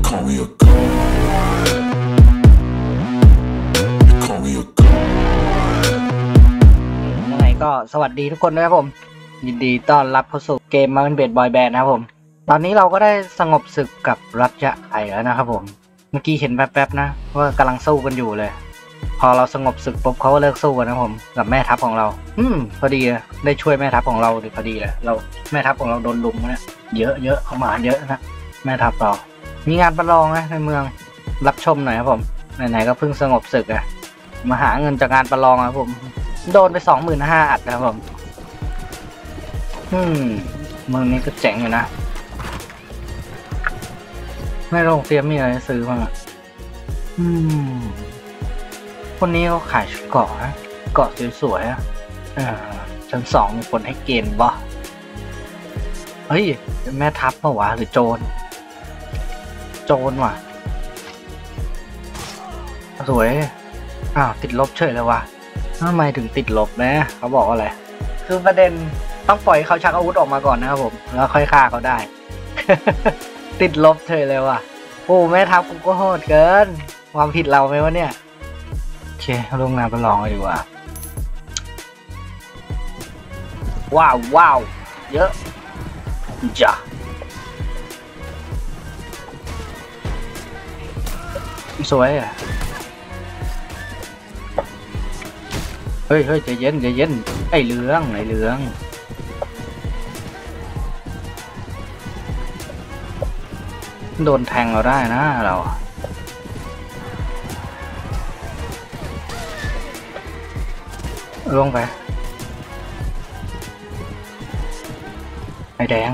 call me a god. You call me a god. ยังไงก็สวัสดีทุกคนนะครับผมยินดีต้อนรับเข้าสู่เกมมาเป็นเบดบอยแบนด์นะครับผมตอนนี้เราก็ได้สงบศึกกับรัชไอแล้วนะครับผมเมื่อกี้เห็นแป๊บๆนะว่ากำลังสู้กันอยู่เลยพอเราสงบศึกปุ๊บเขาก็เลิกสู้กันนะผมกับแม่ทัพของเราพอดีได้ช่วยแม่ทัพของเราพอดีเลยเราแม่ทัพของเราโดนลุมนะเยอะเขามาเยอะนะแม่ทัพเรามีงานประลองนะในเมืองรับชมหน่อยครับผมไหนๆก็เพิ่งสงบศึกอะมาหาเงินจากงานประลองครับผมโดนไป 25,000 อัดนะครับผมเมืองนี้ก็เจ๋งอยู่นะไม่โรงเตรียมมีอะไรซื้อบ้างอ่ะคนนี้เขาขายชุดเกาะนะเกาะสวยๆอ่ะชั้น 2มีคนให้เกณฑ์บ่เฮ้ยแม่ทัพปะวะหรือโจรว่ะสวยติดลบเฉยเลยวะทำไมถึงติดลบนะเขาบอกว่าอะไรคือประเด็นต้องปล่อยเขาชักอาวุธออกมาก่อนนะครับผมแล้วค่อยฆ่าเขาได้ ติดลบเฉยเลยว่ะโอ้แม่ทัพกูก็โหดเกินความผิดเราไหมวะเนี่ยโอเคลงงานประลองเลยดีกว่าว้าวเยอะจ้ะสวยอ่ะเฮ้ยใจเย็นไอ้เหลืองโดนแทงเราได้นะเราลงไปไอ้แดง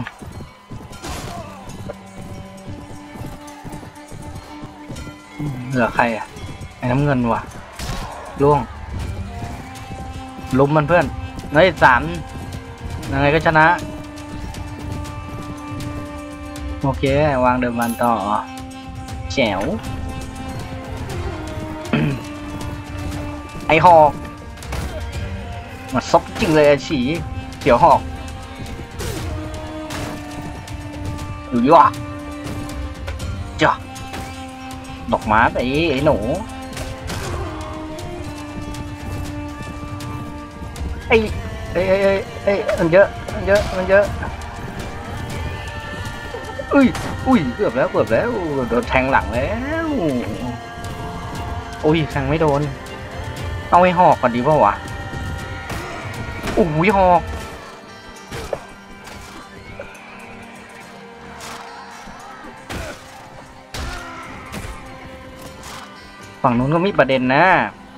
เหลือใครอ่ะไอ้น้ำเงินว่ะล่วงลุมมันเพื่อนเฮ้ย3ยังไงก็ชนะโอเควางเดิมพันต่อแจ๋ว ไอหอกมาซบจริงเลยไอฉีเขียวหอกอยู่ดีวะจ้ะดอกไม้ไอ้หนูไอ้มันเยอะอุ้ยเกือบแล้วโดนแทงหลังแล้วแทงไม่โดนเอาไอ้หอกก่อนดีป่าวะหอกฝั่งนู้นก็มีประเด็นนะ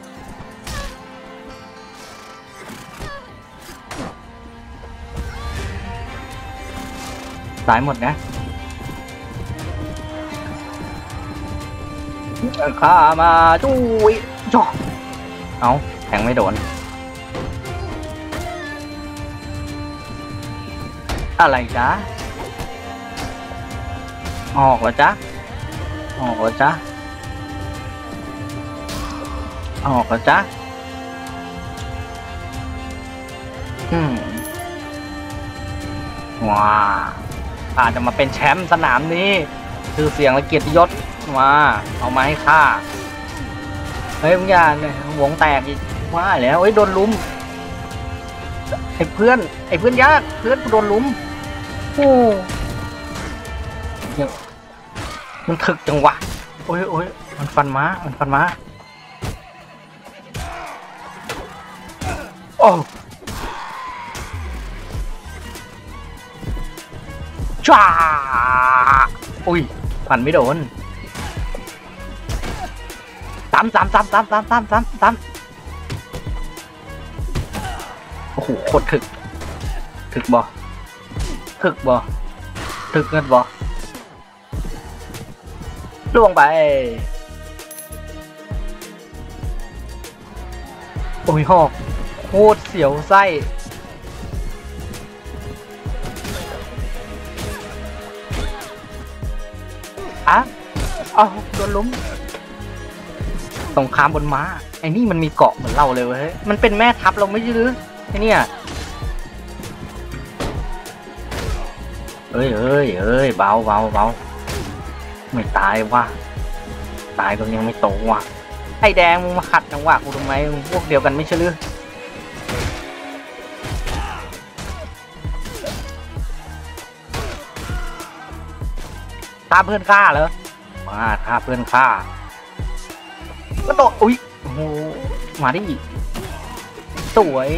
ตายหมดนะข้ามาจุ้ยจ่อเอาแทงไม่โดนอะไรจ๊ะออกแล้วจ๊ะว้าอาจจะมาเป็นแชมป์สนามนี้ชื่อเสียงและเกียรติยศมาเอามาให้ข้าเฮ้ยมึงอย่าเนี่ยวงแตกอีกว่าแล้วโดนลุมไอ้เพื่อนยากเพื่อนโดนลุมมันถึกจังวะโอ้ยมันฟันม้าโอ้จ้าฟันไม่โดนตามโอ้โหโคตรถึกบ่ถึกเงินบ่ล่วงไปหอกโคตรเสียวไส้โดนล้มสงครามบนม้าไอ้นี่มันมีเกาะเหมือนเราเลยเว้ยมันเป็นแม่ทัพเราไม่ใช่หรือไอ้เนี่ยเอ้ยเบาไม่ตายว่ะตายก็ยังไม่โตว่ะไอ้แดงมึงมาขัดจังหวะกูทำไมมึงพวกเดียวกันไม่ใช่หรือฆ่าเพื่อนฆ่าเหรอมาฆ่าเพื่อนฆ่าก็โดดอุ๊ยโอ้โหมาดิสวย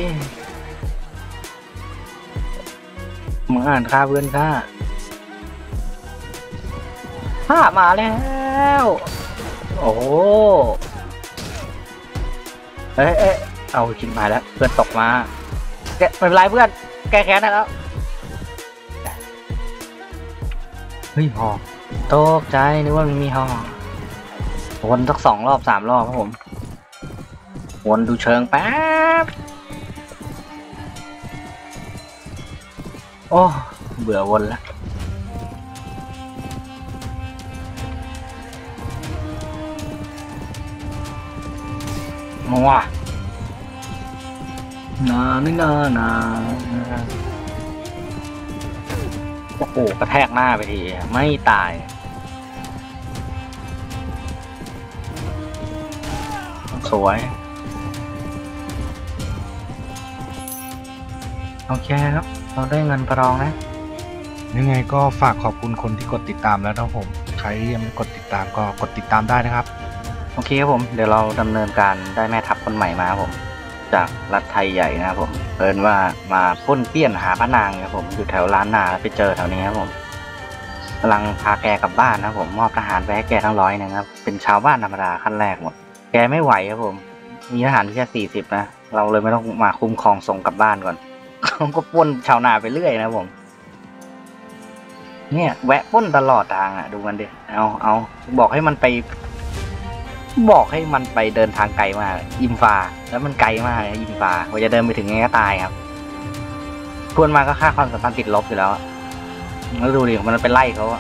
มาอ่านฆ่าเพื่อนฆ่ามาแล้วโอ้เอ๊ะเอาชิบหายแล้วเพื่อนตกมาแกไม่เป็นไรเพื่อนแกแค้นได้แล้วเฮ้ยหอตกใจนึกว่ามันมีหอวนสัก2 รอบ 3 รอบครับผมวนดูเชิงแป๊บโอ้เบื่อวนแล้วว้านาโอ้โหกระแทกหน้าไปทีไม่ตายสวยโอเคครับเราได้เงินประลองนะยังไงก็ฝากขอบคุณคนที่กดติดตามแล้วนะครับผมใครยังไม่กดติดตามก็กดติดตามได้นะครับโอเคครับผมเดี๋ยวเราดำเนินการได้แม่ทัพคนใหม่มาครับผมจากรัฐไทยใหญ่นะครับผมเอิญว่ามาป้นเปี้ยนหาพระนางครับผมอยู่แถวร้านนาแล้วไปเจอแถวนี้ครับผมกำลังพาแกกลับบ้านนะผมมอบทหารไปให้แกทั้ง100นะครับเป็นชาวบ้านธรรมดาขั้นแรกหมดแกไม่ไหวครับผมมีทหารแค่40นะเราเลยไม่ต้องมาคุ้มครองส่งกลับบ้านก่อนเขาก็ป้นชาวนาไปเรื่อยนะผมเนี่ยแวะป้นตลอดทางอ่ะดูมันดิเอาบอกให้มันไปเดินทางไกลมากอิมฟาแล้วมันไกลมากอิมฟาว่าจะเดินไปถึงไงก็ตายครับทวนมาก็ค่าความสัมพันธ์ติดลบอยู่แล้วแล้วดูดิมันไปไล่เขา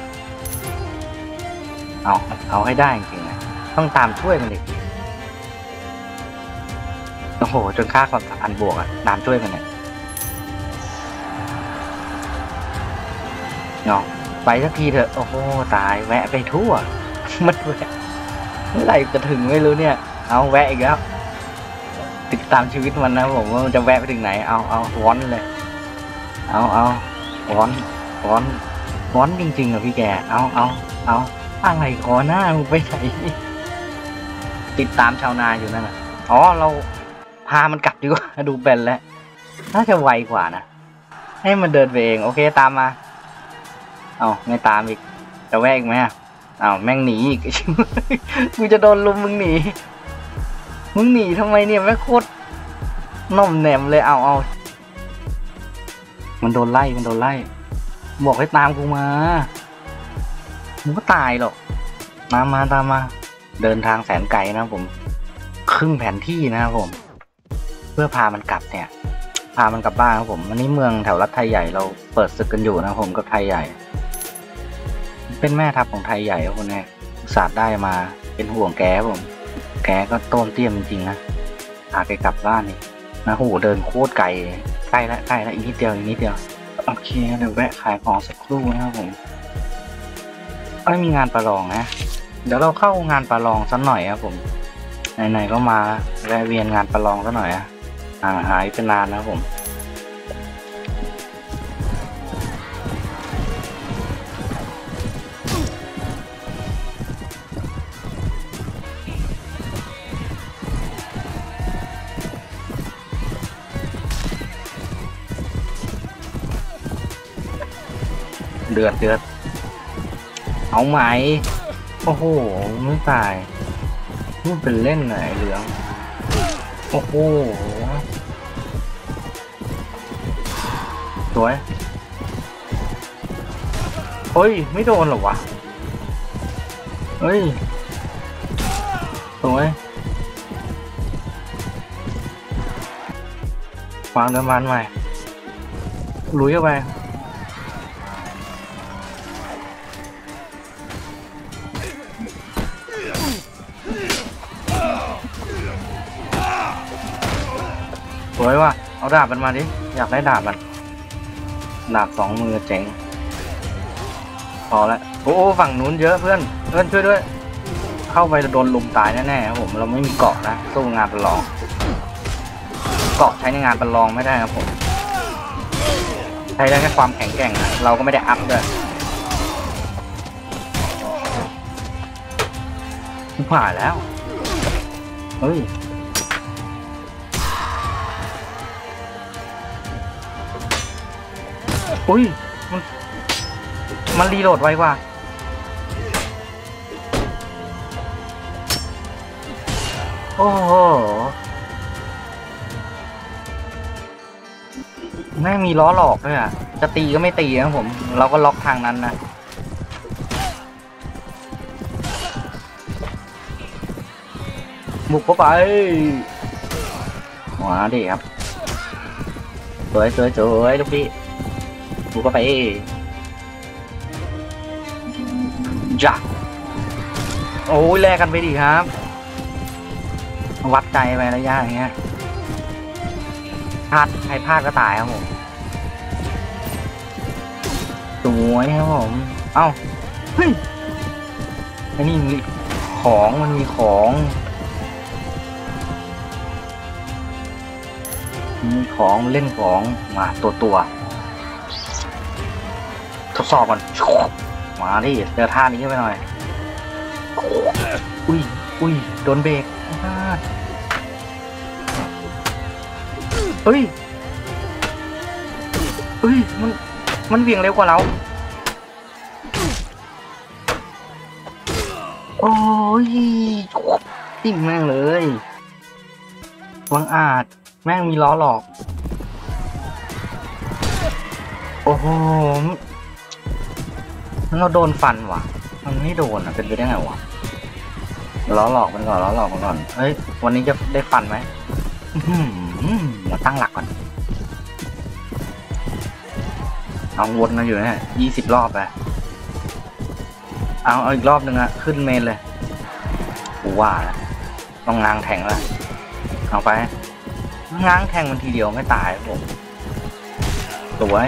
เอาให้ได้จริงๆนะต้องตามช่วยมันดิโอ้โหจนค่าความสัมพันธ์บวกอ่ะตามช่วยมันเนี่ยเนาะไปสักทีเถอะโอ้โหตายแวะไปทั่วมันแวะเมื่อไหร่จะถึงไม่รู้เนี่ยเอาแวะอีกแล้วติดตามชีวิตมันนะผมว่ามันจะแวะไปถึงไหนเอาวอนเลยเอาวอนจริงๆอะพี่แกเอาอะไรขอหน้ามึงไปไหนติดตามชาวนาอยู่นั่นน่ะอ๋อเราพามันกลับดีกว่าดูเป็นแล้วน่าจะไวกว่านะให้มันเดินไปเองโอเคตามมาไม่ตามอีกจะแวะอีกไหมแม่งหนีอีกกูจะโดนลุมมึงหนีทำไมเนี่ยแม่โคตรน่อมแหนมเลยเอามันโดนไล่บอกให้ตามกูมามึงก็ตายหรอกมาตามมาเดินทางแสนไกลนะผมครึ่งแผนที่นะครับผมเพื่อพามันกลับเนี่ยพามันกลับบ้านครับผมอันนี้เมืองแถวรัฐไทยใหญ่เราเปิดศึกกันอยู่นะผมกับไทยใหญ่เป็นแม่ทัพของไทยใหญ่คนนี้ศาสตร์ได้มาเป็นห่วงแกผมแกก็ต้มเตี้ยมจริงๆนะพาแกกลับบ้านนี่นะโหเดินโคตรไกลใกล้แล้วอีกนิดเดียวโอเคเดี๋ยวแวะขายของสักครู่นะครับผมไม่มีงานประลองนะเดี๋ยวเราเข้างานประลองสักหน่อยครับผมไหนๆก็มาแวะเวียนงานประลองสักหน่อยหายเป็นนานนะครับผมเดือดเอาไหมโอ้โหไม่ตายนี่เป็นเล่นไหนเหลืองโอ้โหสวยเฮ้ยไม่โดนหรอวะเฮ้ยสวยวางเดินมันใหม่ลุยเข้าไปสวยว่ะเอาดาบมันมาดิอยากได้ดาบมันดาบ2 มือเจ๋งพอแล้วโอ้ฝั่งนู้นเยอะเพื่อนช่วยด้วยเข้าไปโดนลุมตายแน่ๆครับผมเราไม่มีเกาะนะสู้งานประลองเกาะใช้ในงานประลองไม่ได้ครับผมใช้ได้แค่ความแข็งแกร่งนะเราก็ไม่ได้อัพด้วยผ่านแล้วเฮ้ยอุ้ยมันรีโหลดไวกว่าโอ้โหแม่งมีล้อหลอกด้วยอ่ะจะตีก็ไม่ตีนะผมเราก็ล็อกทางนั้นนะบุกเข้าไปว้าดิครับสวยลูกพี่บุกเข้าไปจ้ะโอ้ยแลกกันไปดิครับวัดใจไประยะอย่างเงี้ยพลาดใครพลาดก็ตายครับผมสวยครับผมเอ้าเฮ้ยไอ้นี่มีของมันมีของเล่นของมาตัวทดสอบก่อนมาดิเจอท่านี้ไปหน่อยอุ้ยโดนเบรกเฮ้ยมันเบี่ยงเร็วกว่าเราโอ้ยติ่มแม่งเลยวังอาจแม่งมีล้อหลอกโอ้โหเราโดนฟันว่ะมันไม่โดนอ่ะเป็นไปได้ไงวะล้อหลอกมันก่อนเฮ้ยวันนี้จะได้ฟันไหมมาตั้งหลักก่อนเอาวนมาอยู่เนี่ย20 รอบไปเอาอีกรอบนึงอะขึ้นเมนเลยกูว่าแล้วต้องง้างแทงแล้วเอาไปง้างแทงมันทีเดียวไม่ตายผมสวย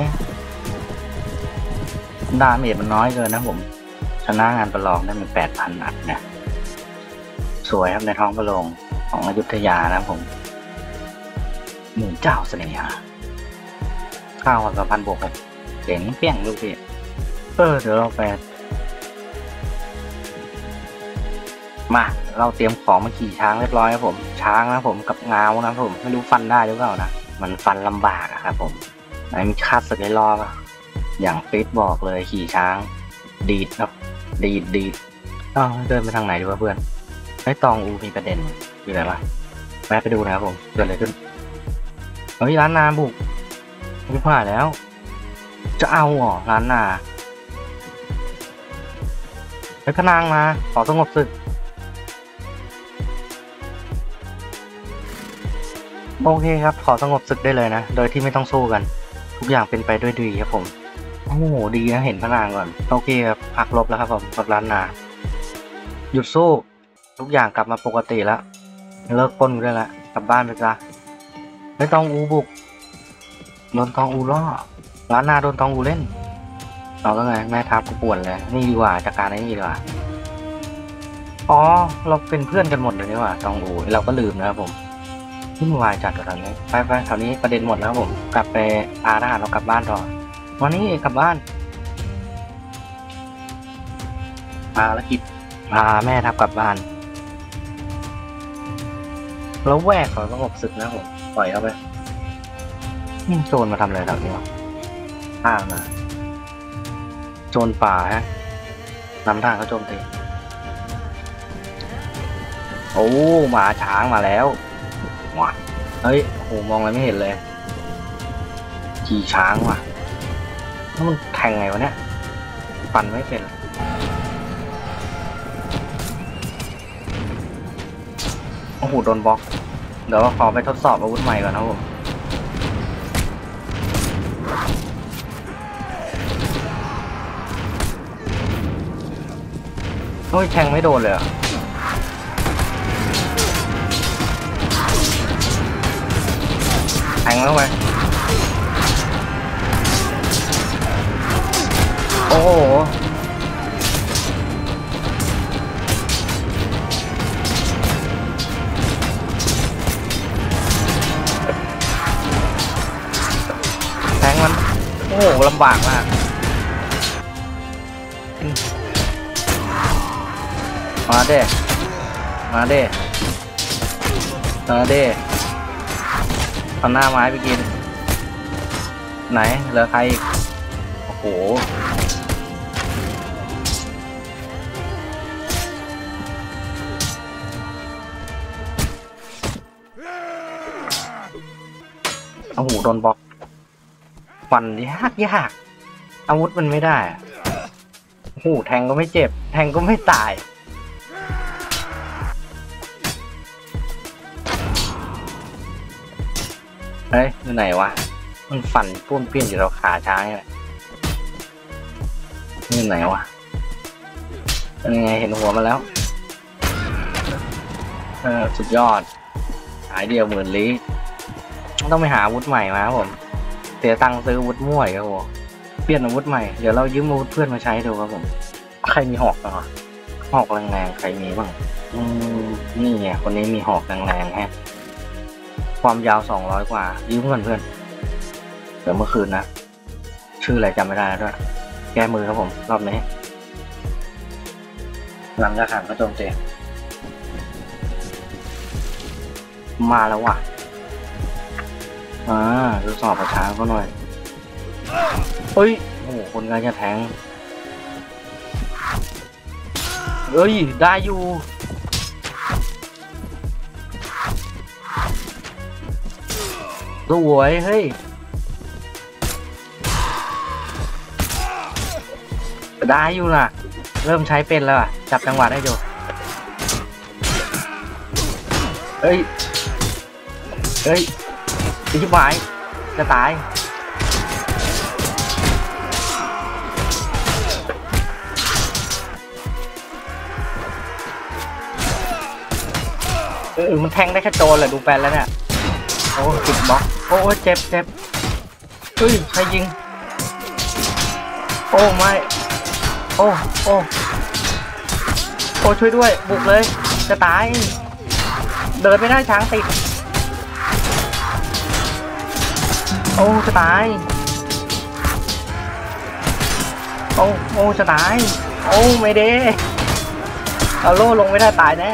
ดาเมจมันน้อยเกินนะผมชนะงานประลองได้เป็น 8,000 นัดเนี่ยสวยครับในท้องประลองของอยุธยานะผมหมู่เจ้าเสน่หา9,000 บวกครับเจ๋งเปี้ยงลูกพี่เดี๋ยวเราไปมาเราเตรียมของมาขี่ช้างเรียบร้อยครับผมช้างนะผมกับเงานะผมไม่รู้ฟันได้หรือเปล่านะมันฟันลำบากครับผมไหนมีคาดสึกให้รอบอะอย่างฟิตบอกเลยขี่ช้างดีดครับดีดเดินไปทางไหนดีวะเพื่อนไอ้ตองอูมีประเด็นอยู่ไหนวะแวะไปดูนะครับผมเกิดอะไรขึ้นเฮ้ยร้านนาบุกไม่ผ่านแล้วจะเอาร้านนาไอ้พนางมาขอสงบศึกโอเคครับขอสงบศึกได้เลยนะโดยที่ไม่ต้องสู้กันทุกอย่างเป็นไปด้วยดีครับผมโอ้โหดีนะเห็นพนางก่อนโอเคครับพักลบแล้วครับผมกับร้านนาหยุดสู้ทุกอย่างกลับมาปกติแล้วเลิกปล้นได้แล้วกลับบ้านไปซะไม่ต้องอูบุกโดนตองอูล่อร้านนาโดนตองอูเล่นเราก็ไงแม่ทัพกูป่วนเลยนี่ดีกว่าจัดการไอ้นี่ดีกว่าอ๋อเราเป็นเพื่อนกันหมดเลยนี่ว่าตองอูเราก็ลืมนะครับผมวุ่นวายจัดกับทางนี้ไปแถวนี้ประเด็นหมดแล้วผมกลับไปอาทหารเรากลับบ้านต่อวันนี้กลับบ้านภารกิจพาแม่ทัพกลับบ้านแล้วแวกเขาสงบศึกนะผมปล่อยเขาไปโจรมาทำอะไรแถวนี้วะข้ามมาโจรป่าฮะนำทางเขาโจมตีโอ้หมาช้างมาแล้วว้าเฮ้ยโหมองอะไรไม่เห็นเลยขี่ช้างว่ะแล้วมันแทงไงวะเนี่ยฟันไม่เป็นโอ้โหโดนบล็อกเดี๋ยวขอไปทดสอบอาวุธใหม่ก่อนนะผมโอ้ยแทงไม่โดนเลยแทงแล้วไปโอ้โหลำบากมากมาเด้มาเด้มาเด้เอาหน้าไม้ไปกินไหนเหลือใครอีกโอ้โหโอ้โหโดนบล็อกฟันยากอาวุธมันไม่ได้โอ้โหแทงก็ไม่เจ็บแทงก็ไม่ตายเฮ้ยอยู่ไหนวะมันฟันป้วนเปี้ยนอยู่เราขาช้างนี่แหละอยู่ไหนวะเป็นยังไงเห็นหัวมาแล้วสุดยอดหายเดียว10,000 ลี้ต้องไปหาอาวุธใหม่มาครับผมเสียตังค์ซื้ออาวุธมั่วครับผมเปลี่ยนอาวุธใหม่เดี๋ยวเรายืมอาวุธเพื่อนมาใช้ดูครับผมใครมีหอกบ้างหอกแรงๆใครมีบ้างนี่ไงคนนี้มีหอกแรงๆฮะความยาว200 กว่ายืมเพื่อนเดี๋ยวเมื่อคืนนะชื่ออะไรจำไม่ได้แล้วด้วยแก้มือครับผมรอบนี้หลังจากหันก็โจมตีมาแล้วว่ะดูสอบประช้าก็หน่อยเฮ้ยโอ้โหคนงานจะแทงเฮ้ยได้อยู่สวยเฮ้ยได้อยู่นะเริ่มใช้เป็นแล้วจับจังหวะได้อยู่เฮ้ยชิบหายจะตายมันแทงได้แค่โจรแหละดูแปลนแล้วเนี่ยโอ้ติดบล็อกโอ้เจ็บเฮ้ยใครยิงโอ้ไม่โอ้ช่วยด้วยบุกเลยจะตายเดินไม่ได้ช้างติดโอ้จะตายโอ้จะตายโอ้ไม่ได้เอาโล่ลงไม่ได้ตายแน่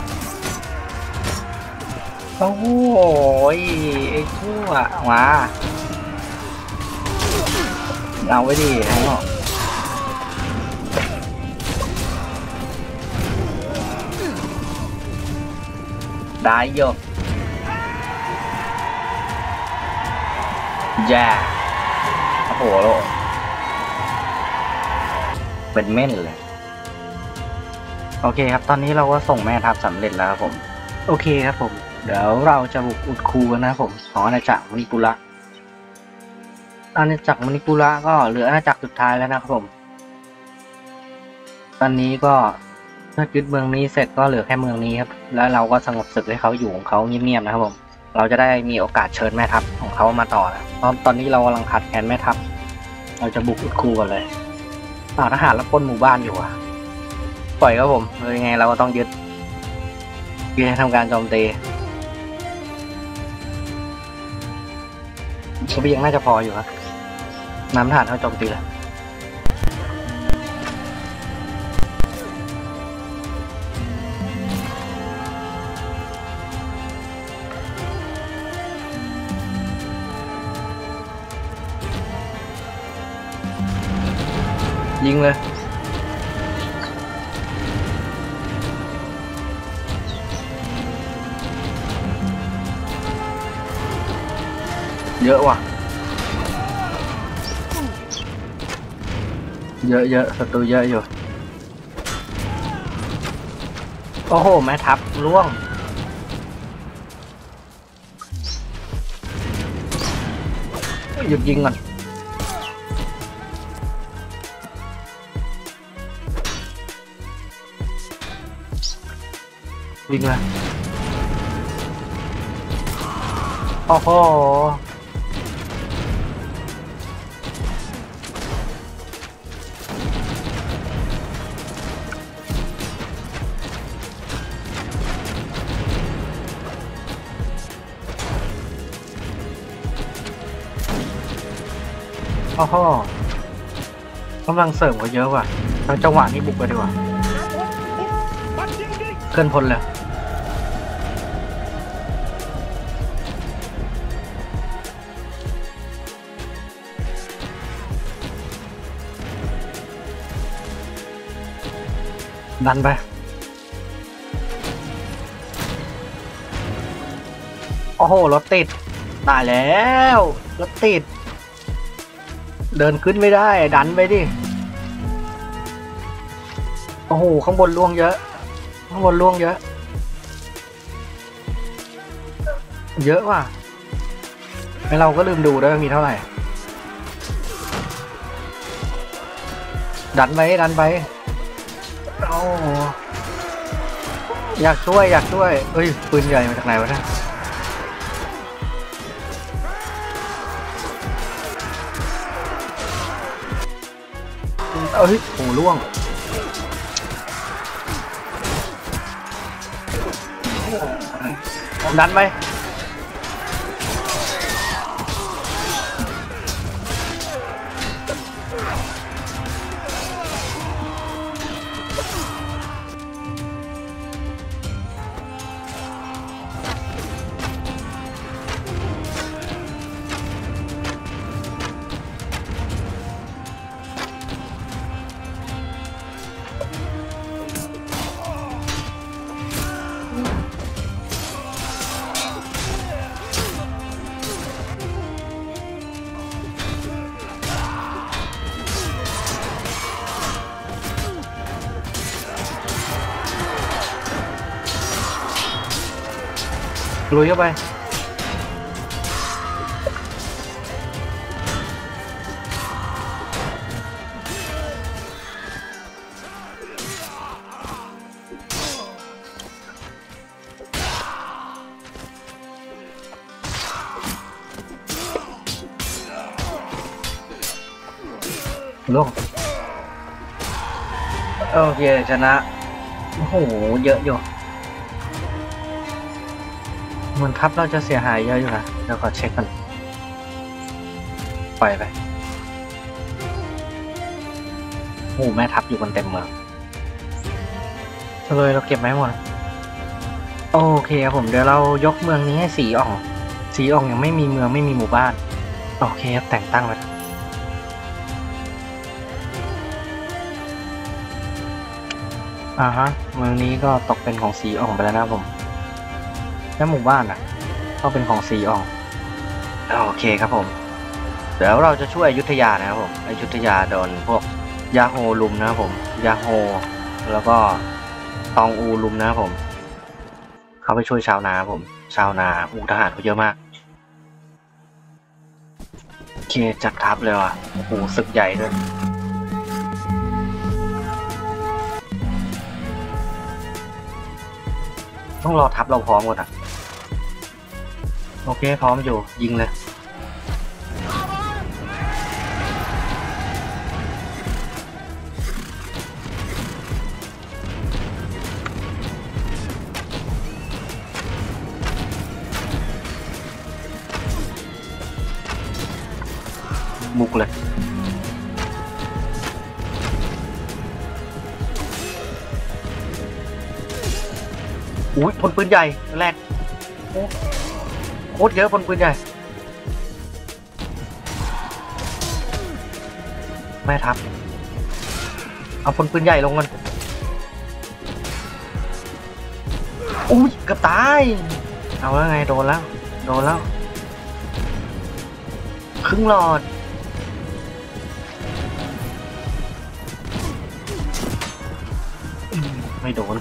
โอ้ยไอ้ชั่วมาเอาไว้ดิให้หรอกได้เยอะแย่โอ้โหเป็นเม่นเลยโอเคครับตอนนี้เราก็ส่งแม่ทัพสำเร็จแล้วครับผมโอเคครับผมเดี๋ยวเราจะบุกอุดคูกันนะผมของอาณาจักรมณิกุระอาณาจักรมณิกุระก็เหลืออาณาจักรสุดท้ายแล้วนะครับผมตอนนี้ก็ถ้ายึดเมืองนี้เสร็จก็เหลือแค่เมืองนี้ครับแล้วเราก็สงบศึกให้เขาอยู่ของเขาเงียบๆนะครับผมเราจะได้มีโอกาสเชิญแม่ทัพของเขามาต่อนะเพราะตอนนี้เรากำลังขาดแคลนแม่ทัพเราจะบุกอุดคูกันเลยทหารแล้วปล้นหมู่บ้านอยู่ปล่อยครับผมเลยไงเราก็ต้องยึดให้ทำการโจมตีเสบียงน่าจะพออยู่ครับน้ำทหารเขาโจมตีแล้วยิงเลยเยอะว่ะเยอะศัตรูเยอะอยู่โอ้โหแม่ทัพล่วงหยุดยิงก่อนวิ่งเลยโอ้โหอ้โหกำลังเสริมก็เยอะว่ะเราจังหวะนี้บุกไปดีกว่าเคลื่อนพลเลยดันไปโอ้โหรถติดตายแล้วรถติดเดินขึ้นไม่ได้ดันไปดิโอ้โหข้างบนล่วงเยอะข้างบนล่วงเยอะเยอะว่ะไอเราก็ลืมดูด้วยว่ามีเท่าไหร่ดันไปดันไปโอ้อยากช่วยเอ้ยปืนใหญ่มาจากไหนวะเนี่ยเอ้ยโอ้ล่วงดันไปลุยเข้าไปลงโอเคชนะโอ้โหเยอะอยู่เหมือนทัพเราจะเสียหายเยอะอยู่นะเดี๋ยวขอเช็คกันปล่อยไปโอ้แม่ทัพอยู่กันเต็มเมืองเลยเราเก็บไว้หมดโอเคครับผมเดี๋ยวเรายกเมืองนี้ให้สีอ่องยังไม่มีเมืองไม่มีหมู่บ้านโอเคครับแต่งตั้งไว้ฮะเมืองนี้ก็ตกเป็นของสีอ่องไปแล้วนะผมแล้วหมู่บ้านอ่ะก็เป็นของสีอ่องโอเคครับผมเดี๋ยวเราจะช่วยอยุธยานะครับผมอยุธยาโดนพวกยาโฮลุมนะครับผมยาโฮแล้วก็ตองอูลุมนะครับผมเขาไปช่วยชาวนาผมชาวนาทหารเขาเยอะมากโอเคจัดทัพเลยว่ะโอ้โหศึกใหญ่ด้วยต้องรอทัพเราพร้อมก่อนอ่ะโอเคพร้อมอยู่ยิงเลยบุกเลยอุ้ยพลปืนใหญ่แรกโคตรเยอะพลปืนใหญ่แม่ทัพเอาพลปืนใหญ่ลงกันอุ้ยเกือบตายเอาแล้วไงโดนแล้วครึ่งหลอดไม่โดน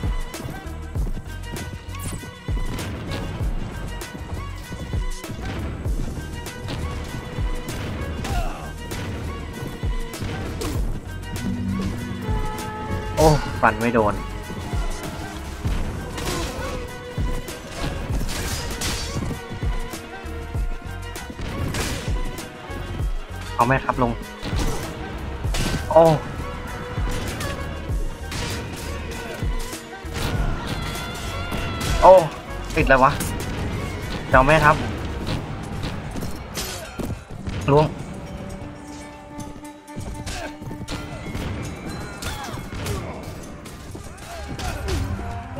โอ้ฟันไม่โดนเอาแม่ทับลงโอ้ติดแล้ววะเจ้าแม่ทับล่วง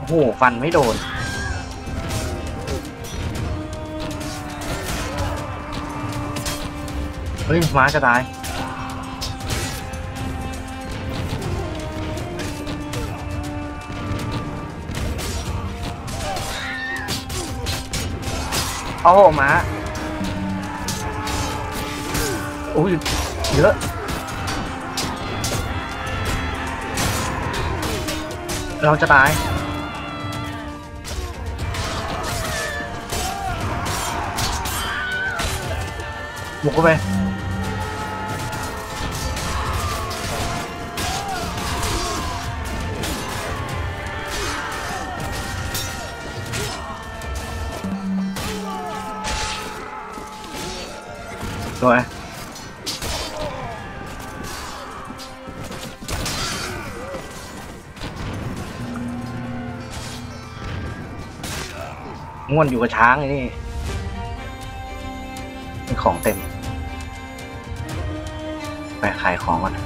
โหฟันไม่โดนเฮ้ยม้าจะตายโอ้โหม้าอุ้ยเยอะเราจะตายบุกเข้าไปสวยง่วนอยู่กับช้างไอ้นี่มีของเต็มไปขายของก่อน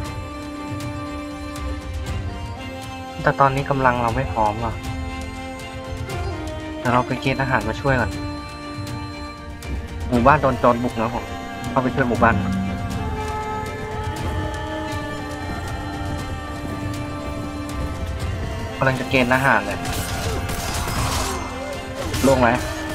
แต่ตอนนี้กำลังเราไม่พร้อมหรอกแต่เราไปเกณฑ์ทหารมาช่วยก่อนหมู่บ้านโดนโจรบุกนะผมเข้าไปช่วยหมู่บ้านกำลังจะเกณฑ์ทหารเลยลงไหม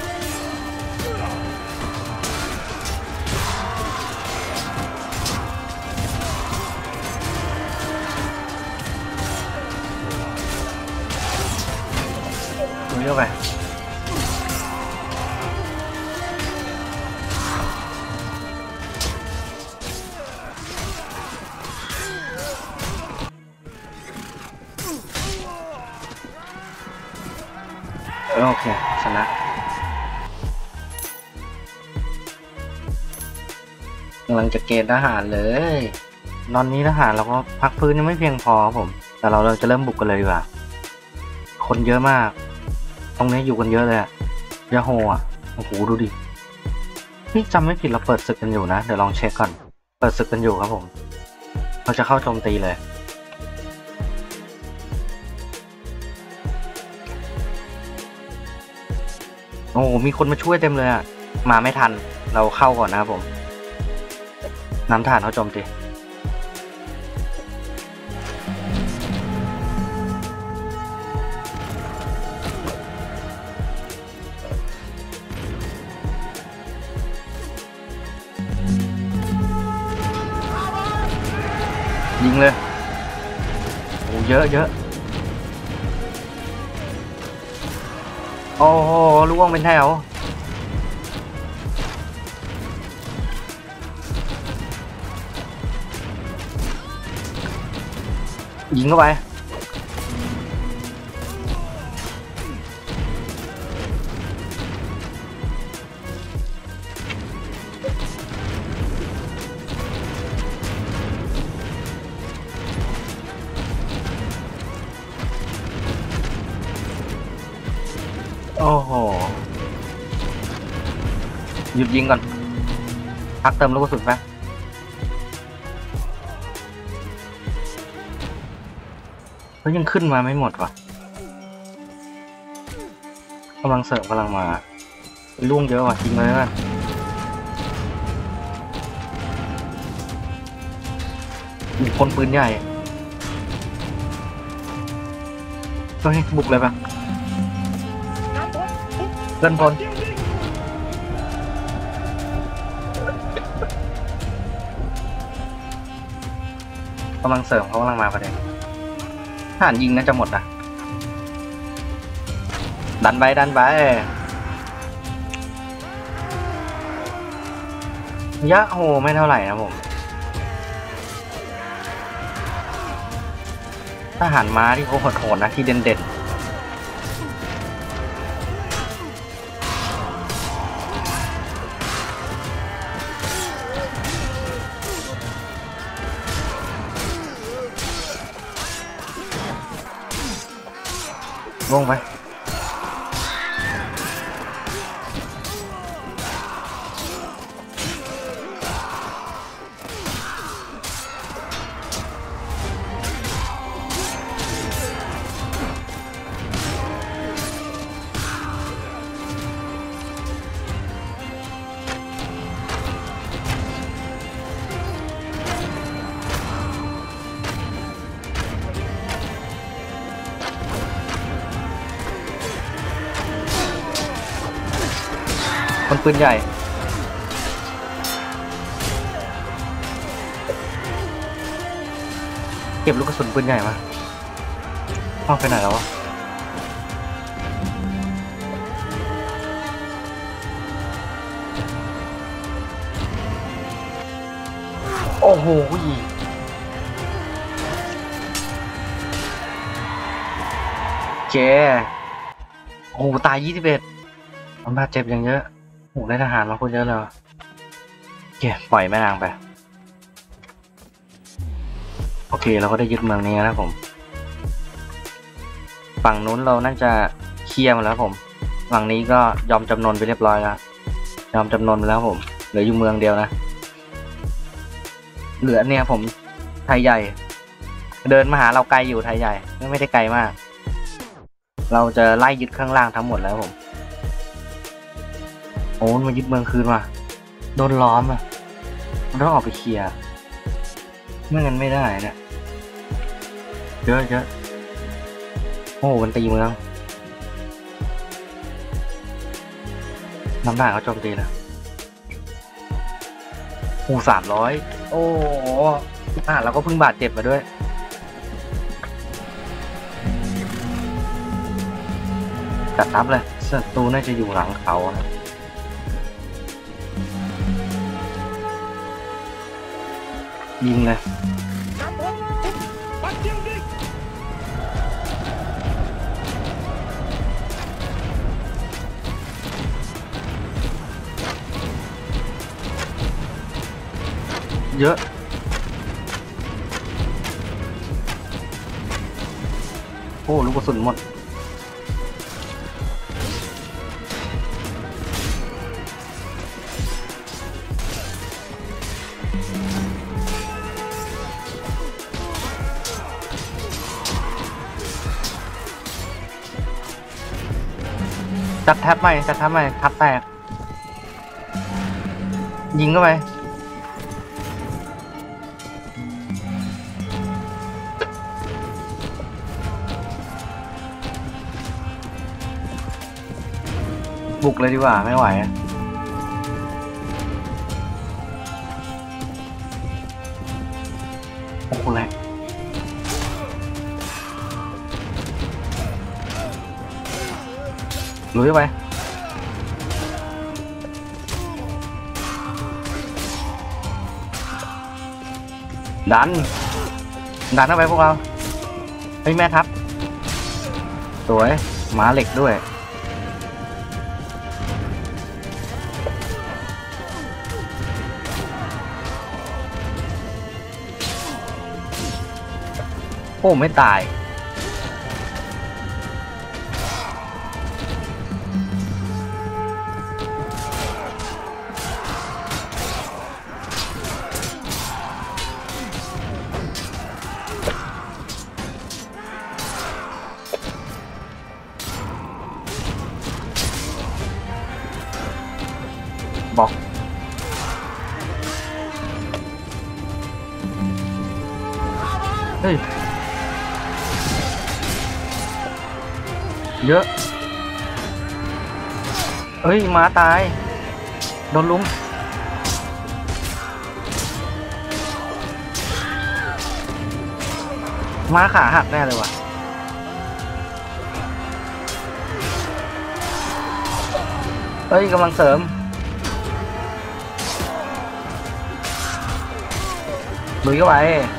ดูเยอะไปโอเคชนะกำลังจะเกณฑ์ทหารเลยตอนนี้ทหารเราก็พักพื้นยังไม่เพียงพอครับผมแต่เราจะเริ่มบุกกันเลยดีกว่าคนเยอะมากตรงนี้อยู่กันเยอะเลยอะยาโฮอะโอ้โหดูดิพี่จำไม่ผิดเราเปิดศึกกันอยู่นะเดี๋ยวลองเช็คก่อนเปิดศึกกันอยู่ครับผมเราจะเข้าโจมตีเลยโอ้มีคนมาช่วยเต็มเลยอะมาไม่ทันเราเข้าก่อนนะครับผมน้ำทหารเขาโจมตียิงเลยโอ้เยอะเยอะโอ้โหล่วงเป็นแถวยิงเข้าไปโอ้โหหยุดยิงก่อนพักเติมลูกกระสุนไปแล้วยังขึ้นมาไม่หมดว่ะกำลังเสริมกำลังมาล่วงเยอะว่ะยิงเลยว่ะมีคนปืนใหญ่เฮ้ยบุกเลยปะเล่นพลกำลังเสริมเขากำลังมาประเด็นทหารยิงน่าจะหมดอ่ะดันไปดันไปยะโหไม่เท่าไหร่นะผมทหารม้าที่เขาโหดๆนะที่เด่นๆลงไปคนปืนใหญ่เก็บลูกกระสุนปืนใหญ่มาห้องไปไหนแล้ววะโอ้โหเจโอ้โหตาย21มันบาดเจ็บอย่างเยอะโอ้โหได้ทหารมาคนเยอะเลยเก็บปล่อยแม่นางไปโอเคเราก็ได้ยึดเมืองนี้แล้วผมฝั่งนู้นเราน่าจะเคลียร์มาแล้วผมฝั่งนี้ก็ยอมจำนนไปเรียบร้อยแล้วยอมจำนนไปแล้วผมเหลืออยู่เมืองเดียวนะเหลือเนี่ยผมไทยใหญ่เดินมาหาเราไกลอยู่ไทยใหญ่ไม่ได้ไกลมากเราจะไล่ยึดข้างล่างทั้งหมดแล้วผมโอ้มายึดเมืองคืนว่ะโดนล้อมอ่ะมันต้องออกไปเคลียร์ไม่งั้นไม่ได้เนี่ยเยอะโอ้มันตีเมืองน้ำหนักเขาโจมตีนะโอ้300โอ้เราก็เพิ่งบาดเจ็บมาด้วยจัดทับเลยศัตรูน่าจะอยู่หลังเขานะยิงเลยเยอะโอ้ลูกกระสุนหมดจัดแท็บใหม่ทับแตกยิงเข้าไปบุกเลยดีกว่าไม่ไหวโอ้โหแรงลุยไปดันเข้าไปพวกเราเฮ้ยแม่ทัพสวยหมาเหล็กด้วยโอ้ไม่ตายบอกเฮ้ยเยอะเอ้ยม้าตายโดนลุมม้าขาหักแน่เลยว่ะเอ้ยกำลังเสริมลุยเข้าไป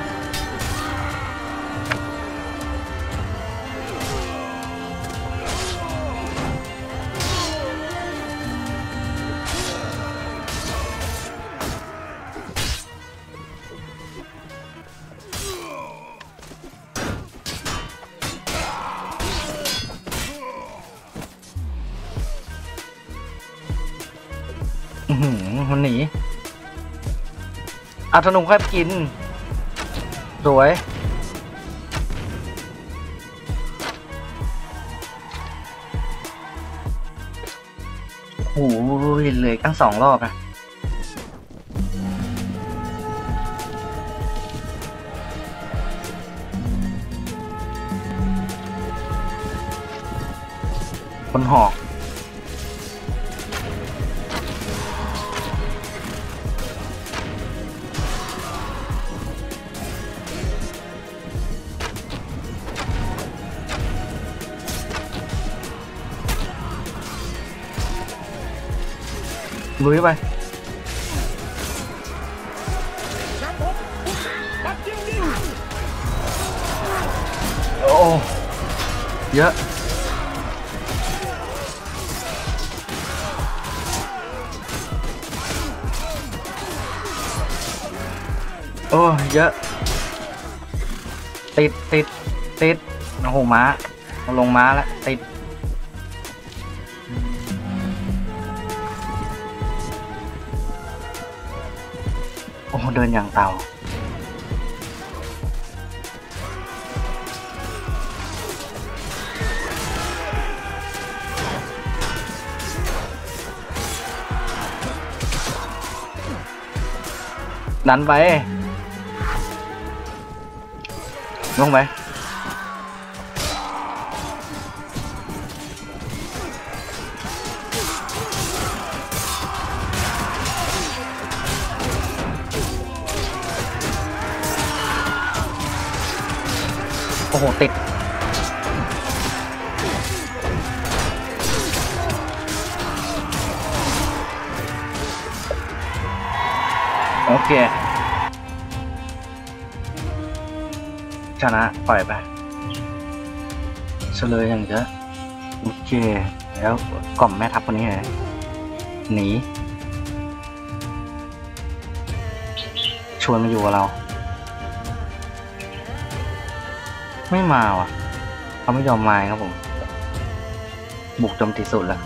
มันหนีเอาธนูค่อยกินสวยโอ้โหเลยตั้ง2 รอบนะคนหอกลุยไปโอ้เยอะโอ้เยอะติดโอ้โหม้าเอาลงม้าแล้วติดโอ้เดินอย่างเต่าดันไปลงไปโอ้โหติดโอเคชนะปล่อยไปเฉลยอย่างเยอะโอเคแล้วกล่อมแม่ทัพคนนี้ไงหนีชวนมาอยู่กับเราไม่มาว่ะเขาไม่ยอมมาครับผมบุกโจมตีสุดแล้ว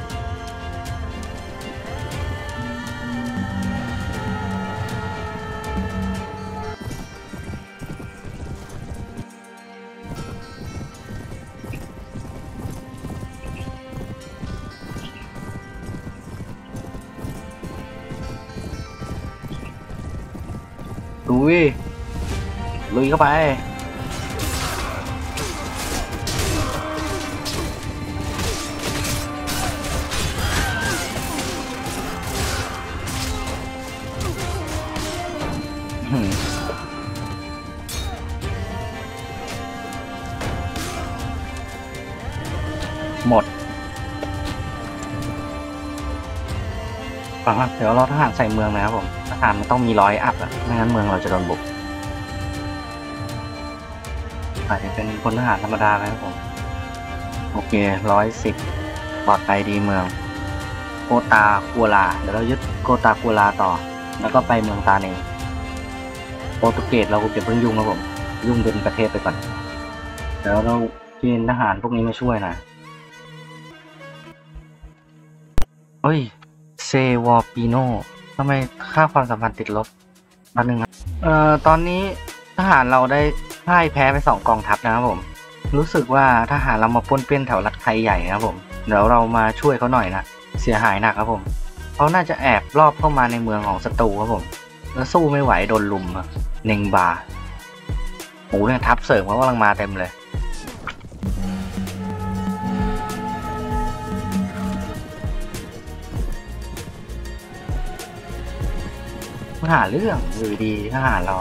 ลุยเข้าไปหมดเดี๋ยวเราทหารใส่เมืองนะครับผมทหารมันต้องมี100 อัพอะไม่งั้นเมืองเราจะโดนบุกอาจจะเป็นพลทหารธรรมดานะครับผมโอเค110ปลอดภัยดีเมืองโกตากัวลาเดี๋ยวเรายึดโกตากัวลาต่อแล้วก็ไปเมืองตาเนโปรตุเกสเราจะเพิ่งยุ่งครับผมยุ่งเป็นประเทศไปก่อนเดี๋ยวเราเกณฑ์ทหารพวกนี้มาช่วยหน่อยเฮ้ยเซวอปิโนทำไมค่าความสัมพันธ์ติดลบอันหนึ่งครับตอนนี้ทหารเราได้พ่ายแพ้ไป2 กองทัพนะครับผมรู้สึกว่าทหารเรามาป้วนเปี้ยนแถวรัฐไทยใหญ่นะครับผมเดี๋ยวเรามาช่วยเขาหน่อยนะเสียหายหนักครับผมเขาน่าจะแอบรอบเข้ามาในเมืองของศัตรูครับผมแล้วสู้ไม่ไหวโดนลุมเนงบาโอ้เนี่ยทัพเสริมเขากำลังมาเต็มเลยหาเรื่องอยู่ดีทหารเรา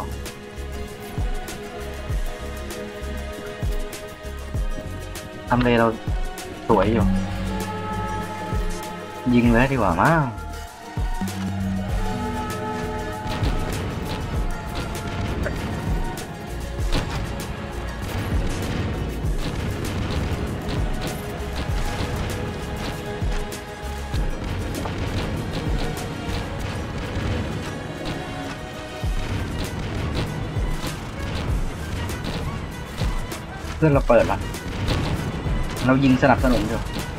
ทำเลเราสวยอยู่ยิงเลยดีกว่ามั้งเพื่อนเราเปิดละเรายิงสนับสนุนอยู่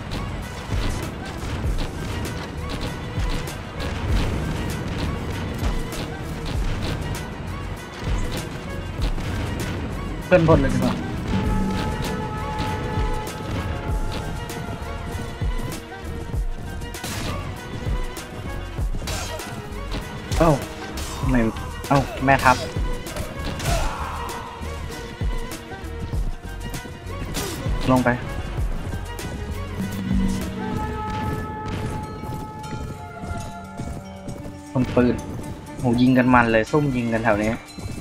เพื่อนพลเลยดีกว่าเอ้าไม่เอ้าแม่ทัพลงไปคนปืนโหยิงกันมันเลยซุ่มยิงกันแถวนี้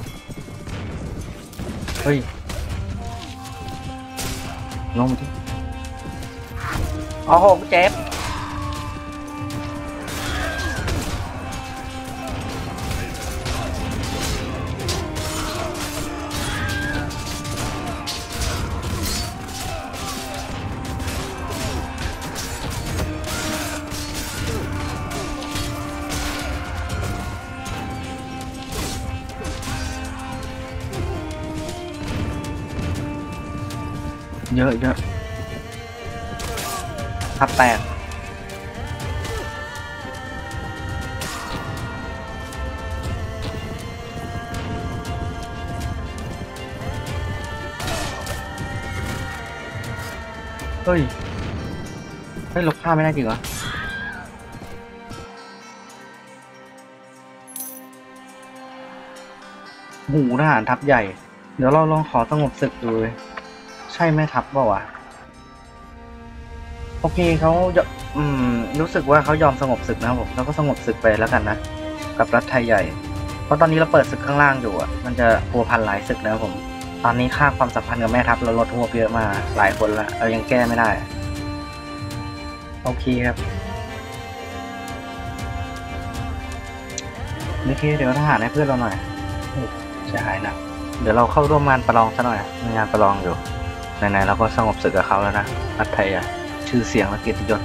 เฮ้ยลงมาที่โอ้โหเจ็บเยอะเยอะทับแตกเฮ้ยลบค่าไม่ได้จริงเหรอหูทหารทัพใหญ่เดี๋ยวเราลองขอสงบศึกดูเลยใช่แม่ทัพเปล่าวะโอเคเขารู้สึกว่าเขายอมสงบศึกนะครับผมแล้วก็สงบศึกไปแล้วกันนะกับรัฐไทยใหญ่เพราะตอนนี้เราเปิดศึกข้างล่างอยู่อ่ะมันจะพัวพันหลายศึกนะครับผมตอนนี้ค่าความสัมพันธ์กับแม่ทัพเราลดหัวเยอะมาหลายคนละเรายังแก้ไม่ได้โอเคครับโอเคเดี๋ยวทหารให้เพื่อนเราหน่อยเสียหายนะเดี๋ยวเราเข้าร่วมงานประลองซะหน่อยมีงานประลองอยู่ไหนๆเราก็สงบศึกกับเขาแล้วนะรัฐไทยอ่ะชื่อเสียงและเกียรติยศ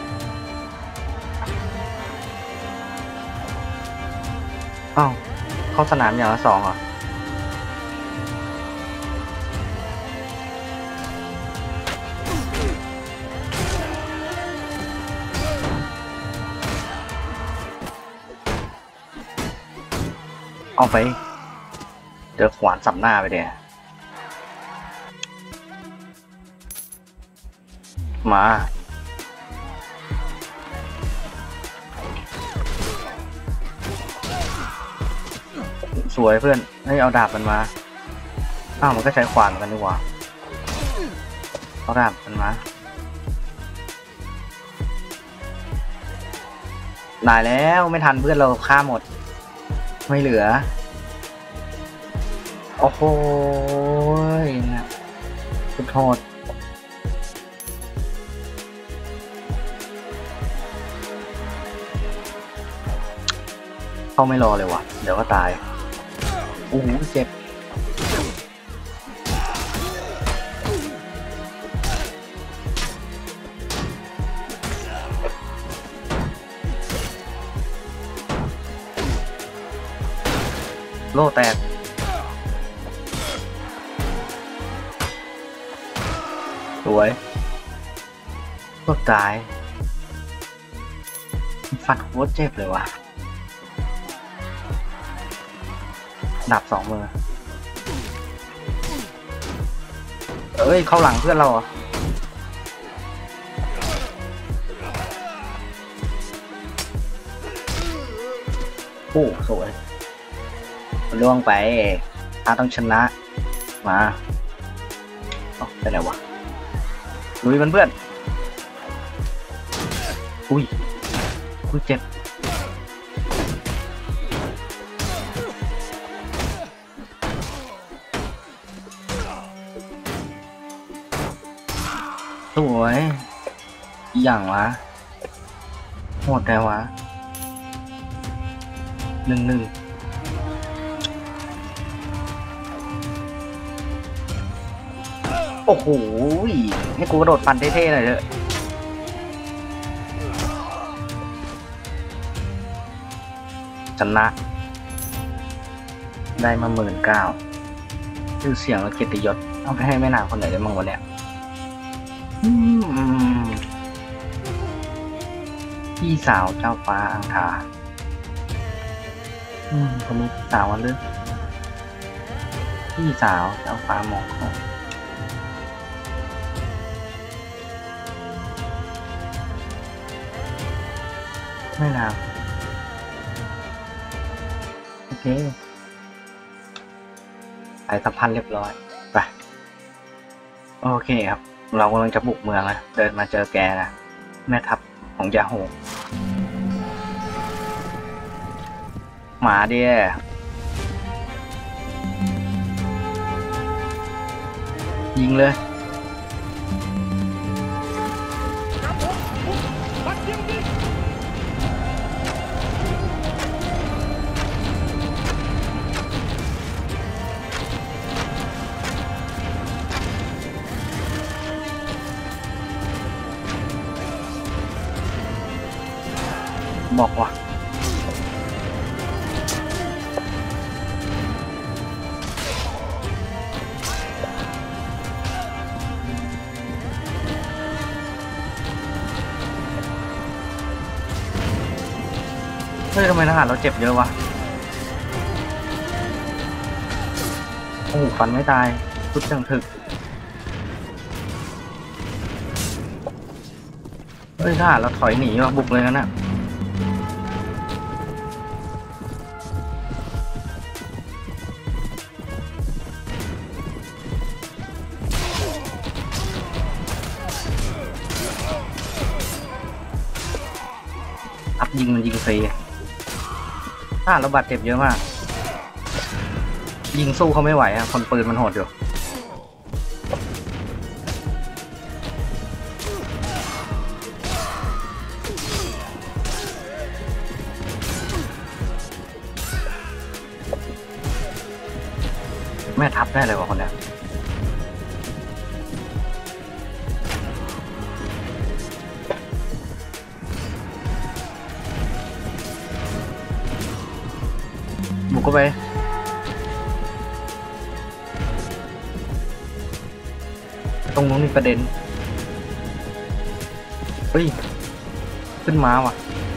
อ้าวเข้าสนามอย่างละ2เหรอเอาไปเจอขวานสับหน้าไปเดี๋ยมาสวยเพื่อนให้เอาดาบมันมาอ้าวมันก็ใช้ขวานกันดีกว่าเอาดาบมันมาได้แล้วไม่ทันเพื่อนเราฆ่าหมดไม่เหลือโอ้โหเนี่ยสุดโทษเขาไม่รอเลยวะเดี๋ยวก็ตายโอ้โหเจ็บโล่แตกสวยก็ตายฟันโคตรเจ็บเลยวะดาบ2 มือเอ้ยเข้าหลังเพื่อนเราเหรอโอ้สวยล่วงไปต้องชนะมาไปไหนวะลุยเพื่อนอุ้ยเจ็บสวยอย่างวะโหดแต่วะ1-1โอ้โหให้กูกระโดดฟันเท่ๆหน่อยเถอะชนะได้มา19,000ชื่อเสียงและเกียรติยศเอาไปให้แม่นางคนไหนได้บ้างวะเนี่ยพี่สาวเจ้าฟ้าอังคาคนนี้สาววันลึกพี่สาวเจ้าฟ้าหมอกไม่นานโอเคสายสัมพันธ์เรียบร้อยไปโอเคครับเรากำลังจะบุกเมืองนะเดินมาเจอแกนะแม่ทัพของยาโฮหมาเดียยิงเลยบอกว่าเฮ้ยทำไมทหารเราเจ็บเยอะวะโอ้โหฟันไม่ตายชุดจังถึกเฮ้ยทหารเราถอยหนีว่ะบุกเลยนะอัพยิงมันยิงฟรีทหารเราบาดเจ็บเยอะมากยิงสู้เขาไม่ไหวอ่ะคนปืนมันโหดอยู่แม่ทับได้เลยวะคนเนี้ยบุกเข้าไปตรงนู้นมีประเด็นเฮ้ยขึ้นม้าว่ะ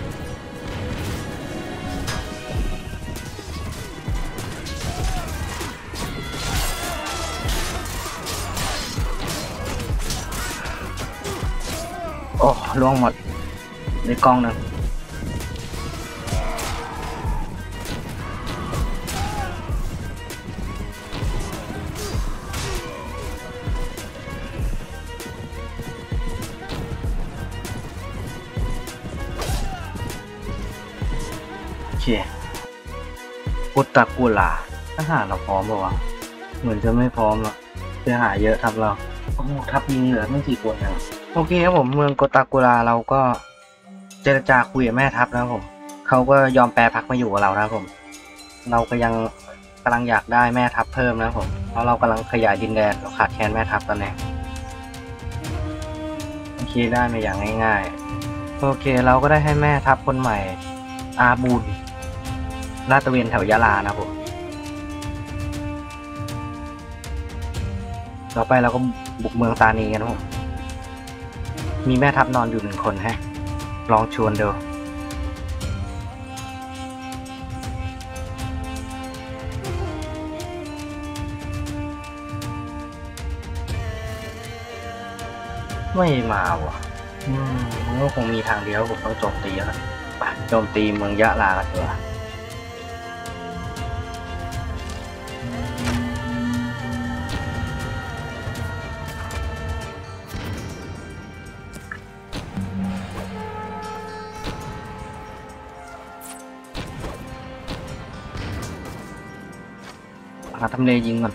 โอ้ล่วงหมดในกล้องหนึ่งโอเคกุตากุลาทหารเราพร้อมป่าวะเหมือนจะไม่พร้อมหรอกเสียหายเยอะทับเราโอ้ทับยิงเหลือไม่กี่คนแล้วโอเคครับผมเมืองโกตากุลาเราก็เจรจาคุยกับแม่ทัพแล้วผมเขาก็ยอมแปรพักมาอยู่กับเรานะผมเราก็ยังกำลังอยากได้แม่ทัพเพิ่มนะผมเพราะเรากำลังขยายดินแดนเราขาดแคลนแม่ทัพตอนนี้โอเคได้มาอย่างง่ายๆโอเคเราก็ได้ให้แม่ทัพคนใหม่อาบูนลาดตระเวนแถวยะลานะผมต่อไปเราก็บุกเมืองตานีกันนะผมมีแม่ทัพนอนอยู่1 คนฮะลองชวนดูไม่มาว่ะมันก็คงมีทางเดียวผมต้องโจมตีแล้วไปโจมตีเมืองยะลากันเถอะหาทำเลยิงก่อน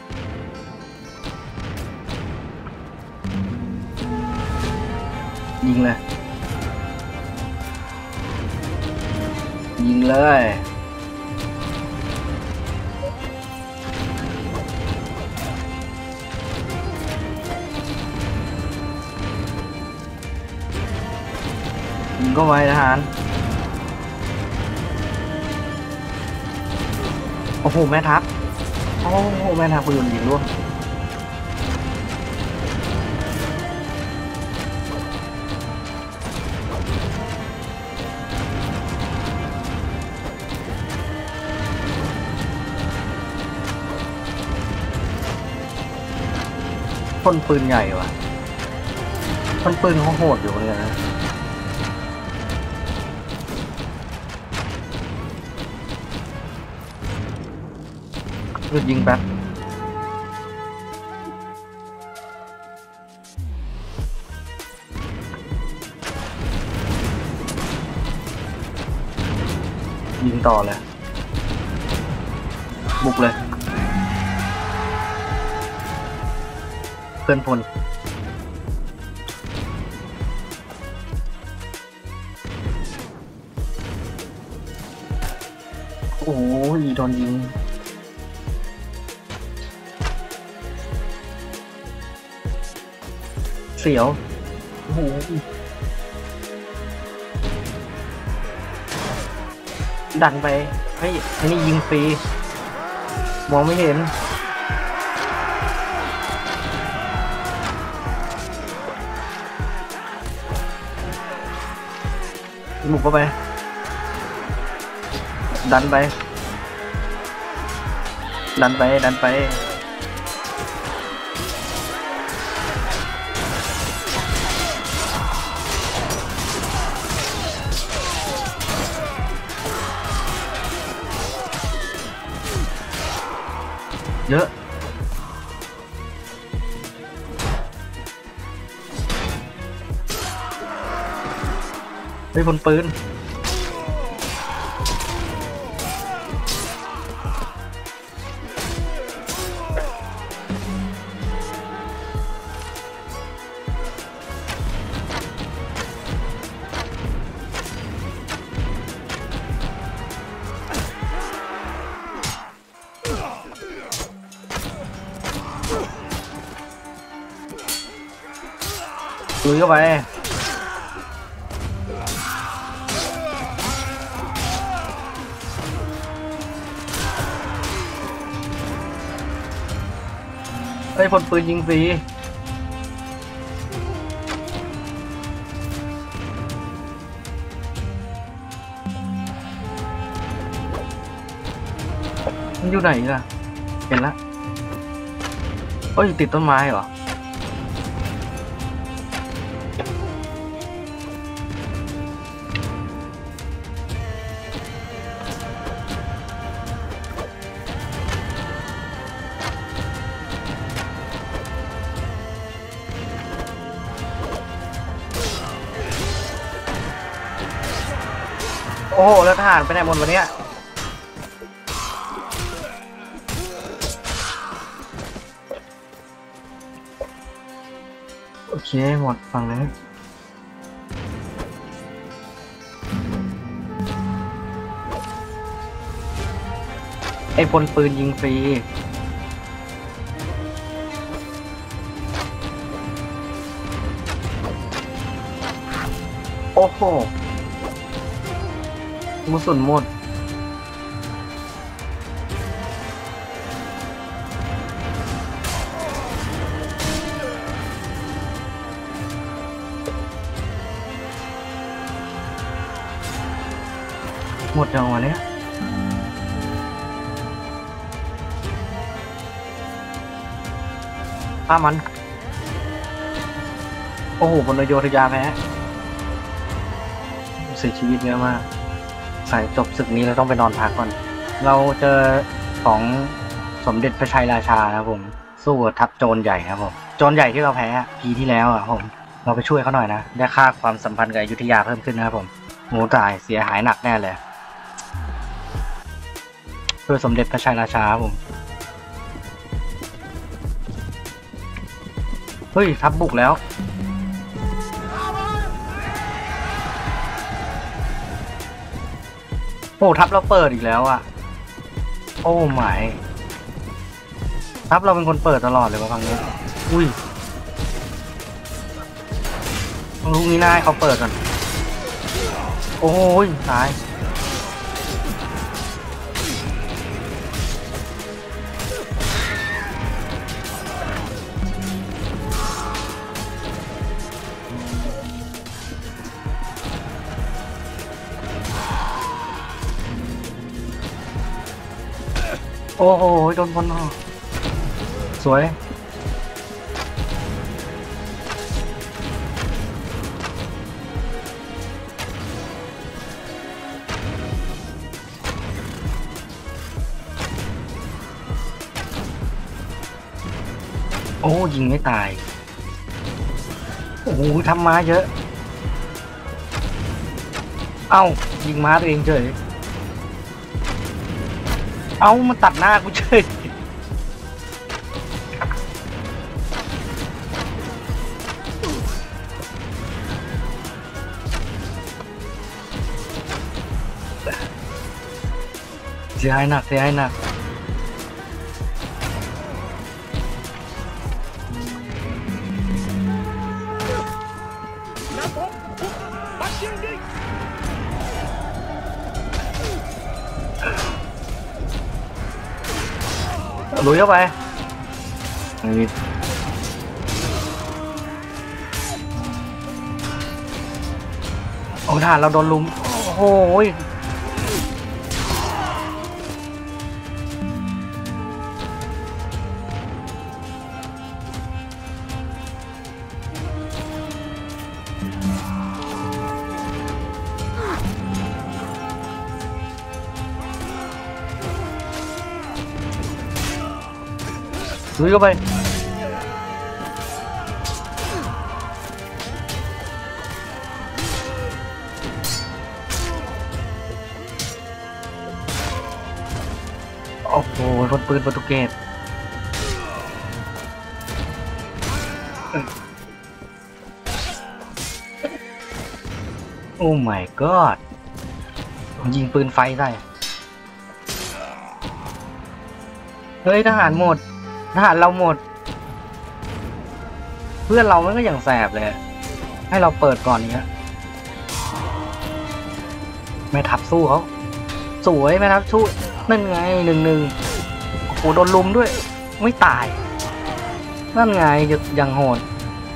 ยิงเลยยิงเลยยิงก็ไว้ทหารโอ้โหแม่ทัพโอ้โหแม่ทัพปืนยิงร่วงคนปืนใหญ่ว่ะคนปืนเขาโหดอยู่เหมือนกันนะหยุดยิงแป๊บยิงต่อเลยบุกเลยเพื่อนพลโอ้ยโดนยิงเสียวโอ้โหดันไปเฮ้ยอันนี้ยิงฟรีมองไม่เห็นบุกเข้าไปดันไปดันไปดันไปเยอะเฮ้ยคนปืนลุยเข้าไปไอ้คนปืนยิงฟรีมันอยู่ไหนล่ะเห็นละเอ้ยติดต้นไม้เหรอโอ้โหแล้วทหารไปไหนหมดวันนี้โอเคหมดฝั่งนี้ไอ้พลปืนยิงฟรีโอ้โหมุสุนหมดหมดจังวะเนี่ยฆ่ามันโอ้โหบนโยธยาแพ้เสียชีวิตเยอะมากใส่จบศึกนี้เราต้องไปนอนพักก่อนเราเจอของสมเด็จพระชัยราชาครับผมสู้กับทัพโจรใหญ่ครับผมโจรใหญ่ที่เราแพ้ปีที่แล้วอ่ะผมเราไปช่วยเขาหน่อยนะได้ค่าความสัมพันธ์กับอยุธยาเพิ่มขึ้นนะครับผมโหตายเสียหายหนักแน่เลยช่วยสมเด็จพระชัยราชาครับผมเฮ้ยทัพบุกแล้วโอ้ทัพเราเปิดอีกแล้วอ่ะโอ้หมายทัพเราเป็นคนเปิดตลอดเลยวะครั้งนี้อุ้ยลูกนี้น่าให้เขาเปิดก่อนโอ้ยตายโอ้โหโดนคนสวยโอ้ยิงไม่ตายโอ้โหทำม้าเยอะเอ้ายิงม้าตัวเองเฉยเอ้ามันตัดหน้ากูเฉยเสียหายหนักเสียหายหนักลุยเข้าไปโอ้ทหารเราโดนลุมโอ้โหลุยเข้าไปโอ้โหคนปืนโปรตุเกสโอ้ my god ยิงปืนไฟใส่เฮ้ยทหารหมดทหารเราหมดเพื่อนเรามันก็อย่างแสบเลยให้เราเปิดก่อนนี้แม่ทัพสู้เขาสวยแม่ทัพสู้นั่นไง1-1โอ้โหโดนลุมด้วยไม่ตายนั่นไงยังโหด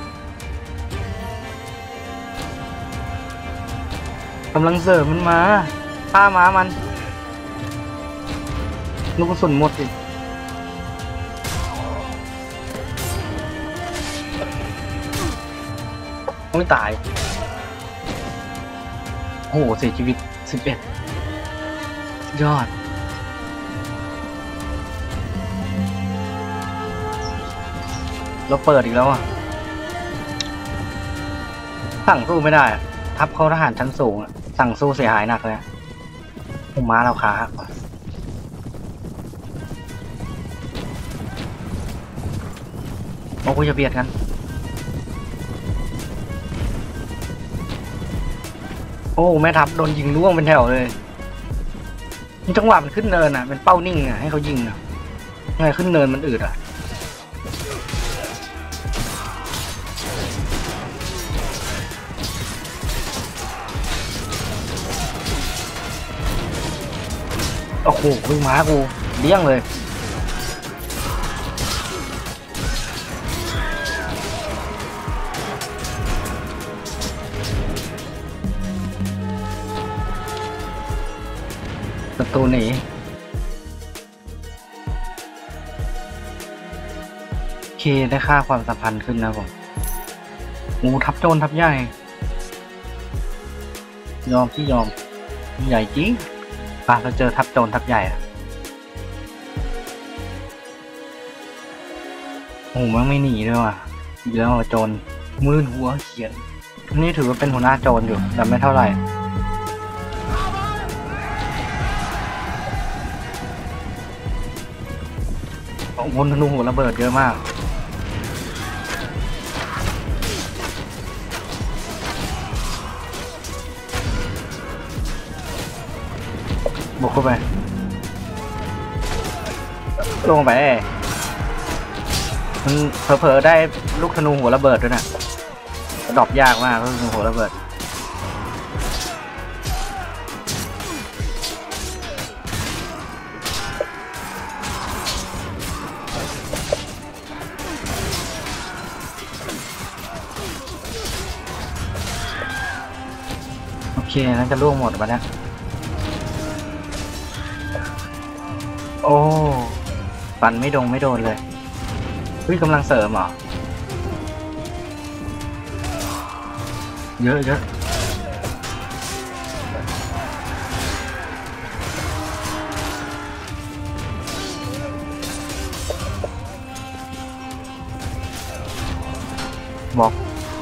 กำลังเสริมมันมาฆ่าม้ามันลูกกระสุนหมดอีกไม่ตายโอ้โหเสียชีวิต11ยอดเราเปิดอีกแล้วอ่ะสั่งสู้ไม่ได้ทัพเขาทหารชั้นสูงสั่งสู้เสียหายหนักเลยผมม้าเราขาหักว่ะโอ้กูจะเบียดกันโอ้แม่ทัพโดนยิงล่วงเป็นแถวเลยนี่จังหวะมันขึ้นเนินอ่ะเป็นเป้านิ่งอ่ะให้เขายิงอ่ะไงขึ้นเนินมันอืดอ่ะโอ้โหพึ่งม้ากูเลี้ยงเลยศัตรูหนีโอเคได้ค่าความสัมพันธ์ขึ้นนะผมโอ้ทับโจรทับใหญ่ยอมที่ยอมใหญ่จริงป่ะเราเจอทับโจรทับใหญ่อะโอ้มันไม่หนีด้วยว่ะอีกแล้วโจรมืนหัวเขียนนี่ถือว่าเป็นหัวหน้าโจรอยู่แต่ไม่เท่าไหร่วนธนูหัวระเบิดเยอะมากบุกเข้าไปลงไปมันเผลอๆได้ลูกธนูหัวระเบิดด้วยนะดรอปยากมากลูกธนูหัวระเบิดโอเคนั่นจะล่วงหมดมาแล้วโอ้ฟันไม่โดนเลยเฮ้ยกำลังเสริมเหรอเยอะบอก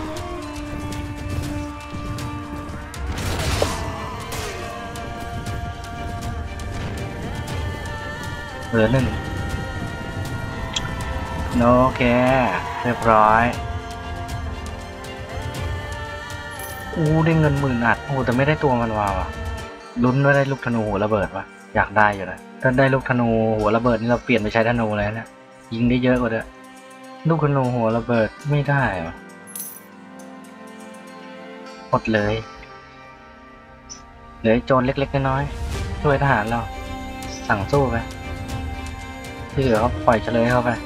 เหลือ1โอเคเรียบร้อยได้เงิน10,000 อัดแต่ไม่ได้ตัวมันว่ะลุ้นว่าได้ลูกธนูหัวระเบิดวะอยากได้อยู่นะถ้าได้ลูกธนูหัวระเบิดนี่เราเปลี่ยนไปใช้ธนูเลยนะยิงได้เยอะกว่าเดิมลูกธนูหัวระเบิดไม่ได้วะหมดเลยเหลือโจรเล็กๆน้อยๆช่วยทหารเราสั่งสู้ไปที่เหลือเขาปล่อยเฉลยเข้าไป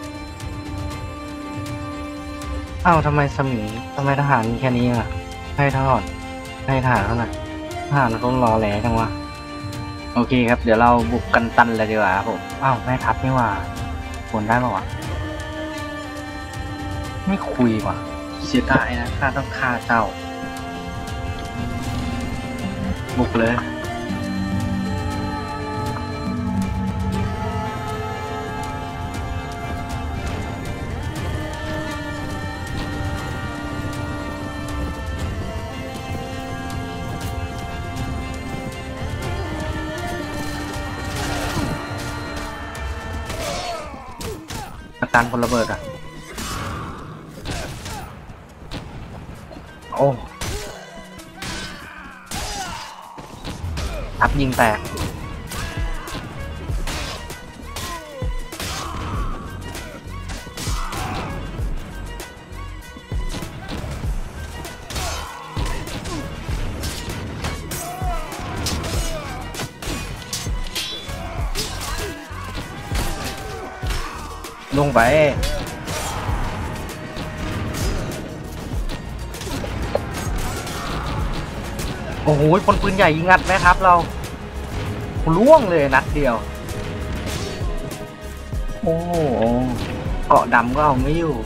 อ้าวทำไมทหารมีแค่นี้อ่ะให้ทหารเท่านั้นทหารเราต้องรอแหลจังวะโอเคครับเดี๋ยวเราบุกกันตันเลยดีกว่าผมอ้าวแม่ทัพไม่ว่าควรได้ป่าวะไม่คุยว่ะเสียดายนะข้าต้องฆ่าเจ้าบุกเลยการคนระเบิดอ่ะโอ้ทับยิงแตกลงไปโอ้โหคนปืนใหญ่ยิงอัดไหมครับเราล่วงเลยนัดเดียวโอ้โหเกาะดำก็เอาไม่อยู่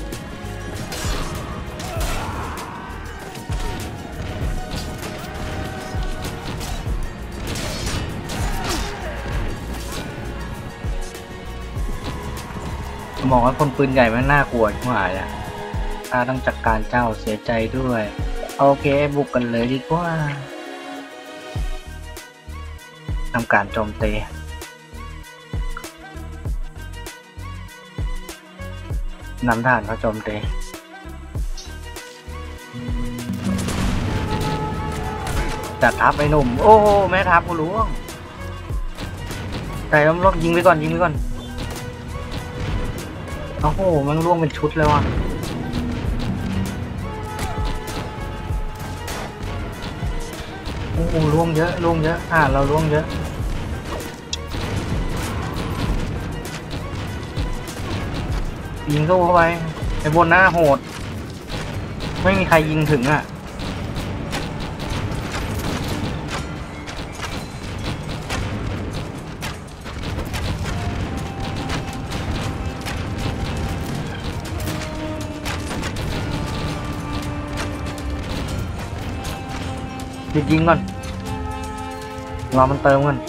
มองว่าคนปืนใหญ่มันน่ากลัวชิบหายอ่ะถ้าต้องจัดการเจ้าเสียใจด้วยโอเคบุกกันเลยดีกว่าทำการโจมตีนำทหารเขาโจมตีจัดทัพไอ้หนุ่มโอ้โหแม่ทัพกูล่วงแต่ล้มยิงไปก่อนยิงไปก่อนโอ้โหมันล่วงเป็นชุดเลยว่ะโอ้โหล่วงเยอะล่วงเยอะเราล่วงเยอะยิงเข้าไปไอ้บนหน้าโหดไม่มีใครยิงถึงอ่ะยิงก่อนรอมันเติมก่อน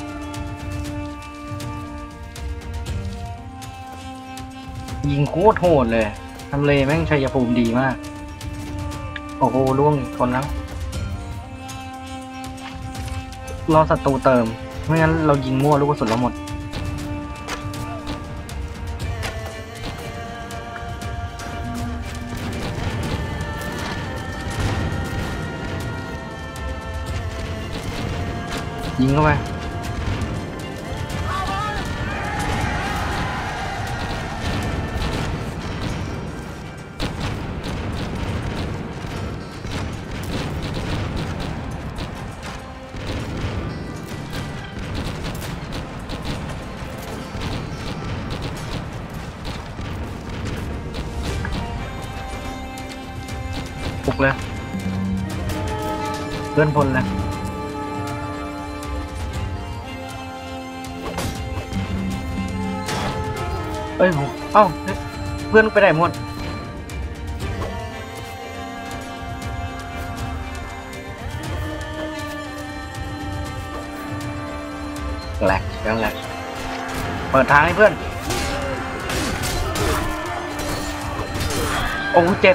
ยิงโคตรโหดเลยทำเลแม่งชัยภูมิดีมากโอ้โหล่วงอีกคนแล้วรอศัตรูเติมไม่งั้นเรายิงมั่วลูกกระสุนเราหมดยิงเข้าไปปุกเลยเพื่อนพลเลยเอ้ยเอ้าเพื่อนไปไหนหมดแหลกยังแหลกเปิดทางให้เพื่อนโอ้เจ็บ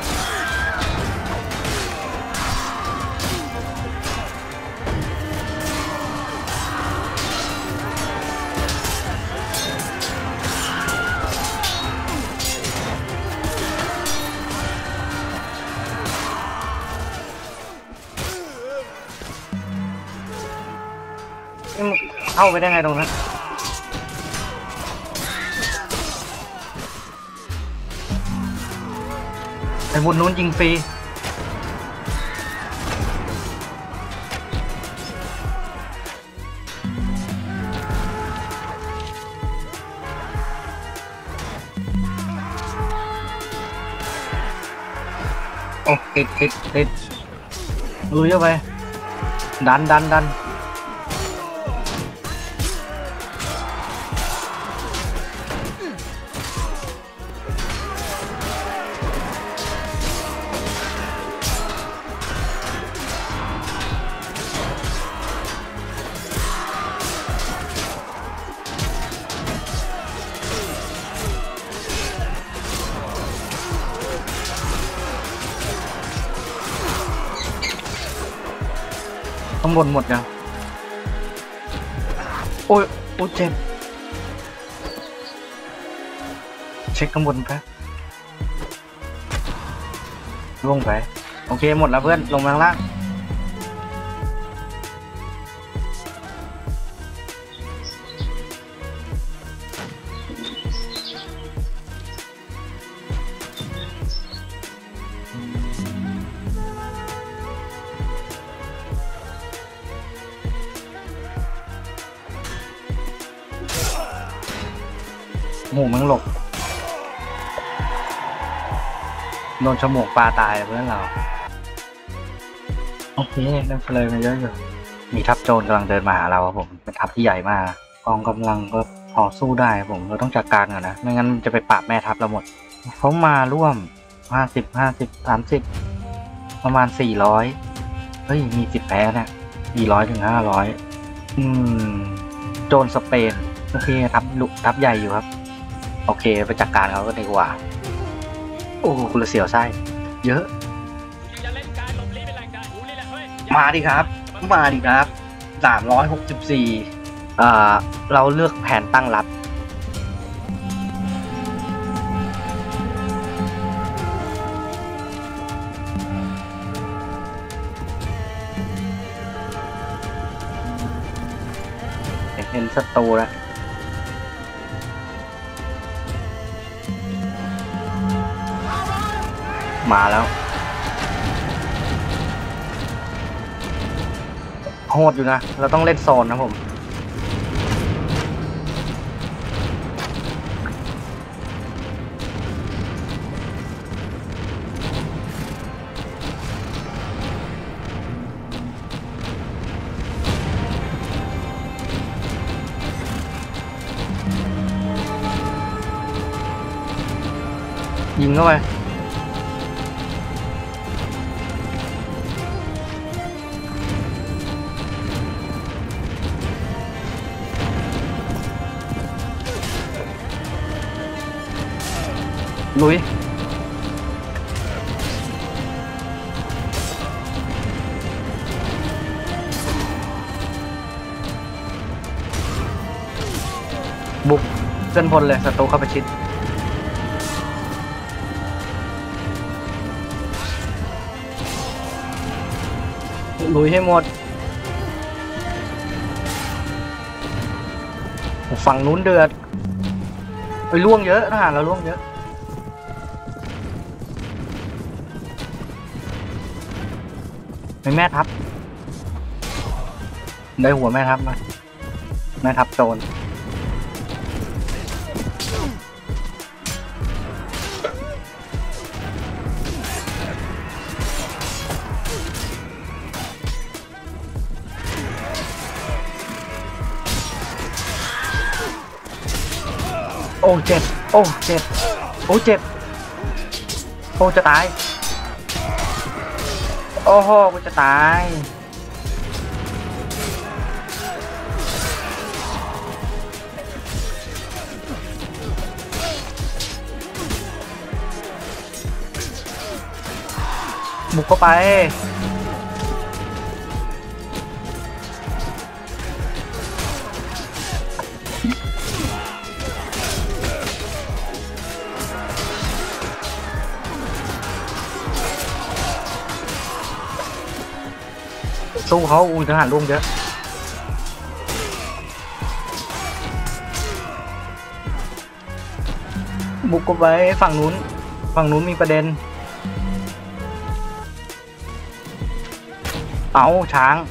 เข้าไปได้ไงตรงนั้นไอ้บุญนู้นยิงฟรีโอ้ติดลุยเข้าไปดันข้างบนหมดยังโอ้ยเจ็บเช็คข้างบนไปล่วงไปโอเคหมดแล้วเพื่อนลงมาข้างล่างโอ้โหมึงหลบโดนฉมวกปลาตายเพื่อนเราโอเคได้เฉลยมาเยอะอยู่มีทัพโจรกำลังเดินมาหาเราครับผมเป็นทัพที่ใหญ่มากกองกำลังก็พอสู้ได้ครับผมเราต้องจัดการก่อนนะไม่งั้นจะไปปราบแม่ทัพเราหมดเขามาร่วม50 30ประมาณ400เฮ้ยมี10แพ้เนี่ย400 ถึง 500โจรสเปนโอเคทัพใหญ่อยู่ครับโอเคไปจัดการเขาก็ดีกว่าโอ้คุณเสียวไส้เยอะมาดิครับ364เราเลือกแผนตั้งรับเห็นศัตรูแล้วมาแล้วโหดอยู่นะเราต้องเล่นโซนนะผมยิงเข้าไปลุยบุกเส้นพลเลยศัตรูเข้าไปชิดลุยให้หมดฝั่งนู้นเดือดไปล่วงเยอะทหารเราล่วงเยอะเป็นแม่ทัพได้หัวแม่ทัพมาแม่ทัพโจรโอ้เจ็บโอ้เจ็บโอ้เจ็บโอ้จะตายโอ้โหกูจะตายบุกเข้าไปสู้เขาอุ้ยทหารร่วมเยอะบุกเข้าไปฝั่งนู้นมีประเด็นเอาช้าง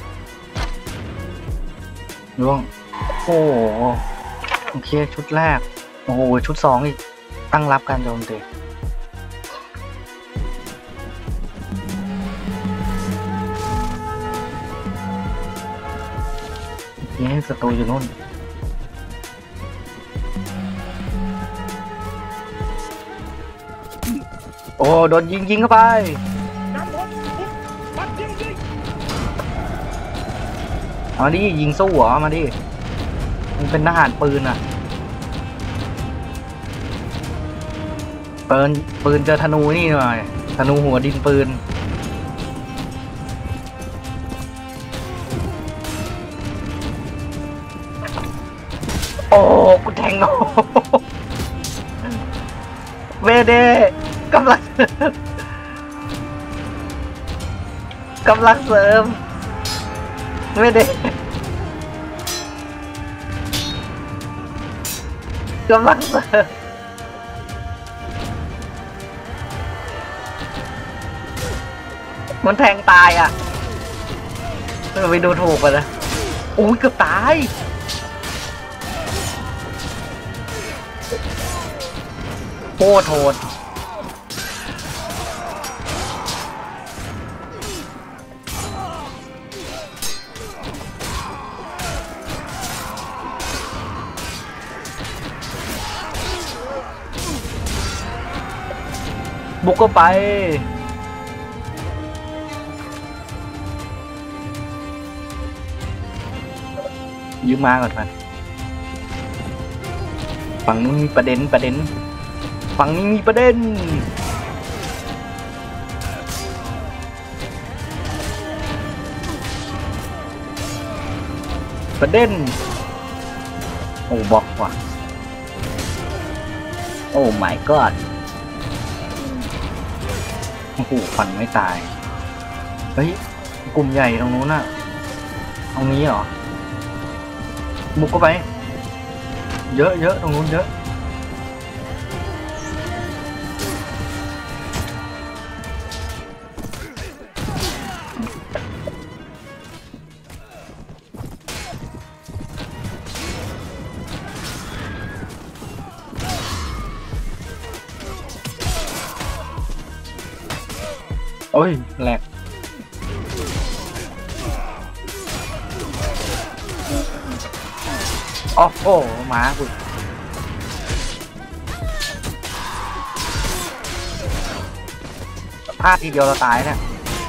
ล่วงโอ้โอเคชุดแรกโอ้โหชุด2อีกตั้งรับการโจมตีนี่ศัตรูอยู่นู่นโอ้โดนยิงเข้าไปเอาดิยิงสู้เหรอมาดิมันเป็นทหารปืนอ่ะปืนเจอธนูนี่หน่อยธนูหัวดินปืนโอ้กูแทงโอ้เวเดกำลังเสริมเวเดกำลังเสริมมันแทงตายอ่ะไปดูถูกไปเลยโอ้ยเกือบตายโคตรโหดบุกเข้าไปยืมมาก่อนมันฝั่งนู้นมีประเด็นฝั่งนี้มีประเด็นโอ้บอกว่ะโอ้ my god โอ้โหฟันไม่ตายเฮ้ยกลุ่มใหญ่ตรงนู้นน่ะตรงนี้เหรอบุกเข้าไปเยอะตรงนู้นเยอะโอ้ยแหลกโอ้โหม้ากูพลาดทีเดียวเราตายเนี่ย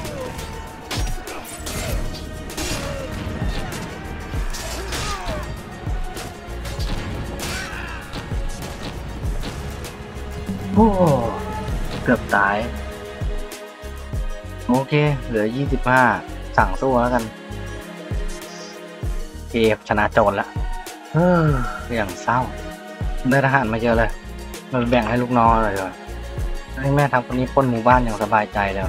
โอ้เกือบตายโอเคเหลือ25สั่งสู้แล้วกันเอฟชนะโจรละอย่างเศร้าได้ทหารมาเยอะเลยมันแบ่งให้ลูกน้องเลยว่ะให้แม่ทำคนนี้ปล้นหมู่บ้านอย่างสบายใจเลย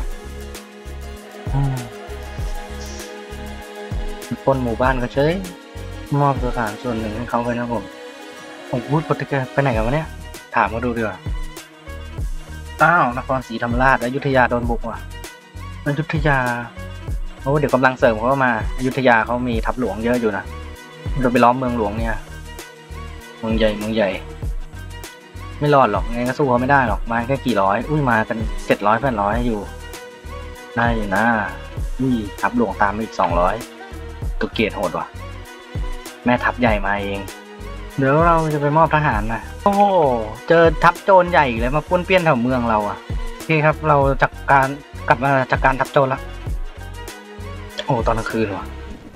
ปล้นหมู่บ้านก็เฉยมอบสถานส่วนหนึ่งให้เขาไปนะผมพูดปกติไปไหนกันวะเนี่ยถามมาดูดีกว่าอ้าวนครศรีธรรมราชอยุธยาโดนบุกว่ะอยุธยาโอ้เดี๋ยวกำลังเสริมเขามาอยุธยาเขามีทัพหลวงเยอะอยู่นะเราไปล้อมเมืองหลวงเนี่ยเมืองใหญ่ไม่รอดหรอกไงก็สู้เขาไม่ได้หรอกมาแค่กี่ร้อยอุ้ยมากัน700-800อยู่ได้อยู่นะอุ้ยทัพหลวงตามมาอีก200ตัวเกียรติโหดว่ะแม่ทัพใหญ่มาเองเดี๋ยวเราจะไปมอบทหารนะโอ้โหเจอทัพโจรใหญ่เลยมาป้วนเปี้ยนแถวเมืองเราอะโอเคครับเราจัดการกลับมาจัดการทัพโจรแล้วโอ้ตอนกลางคืนว่ะ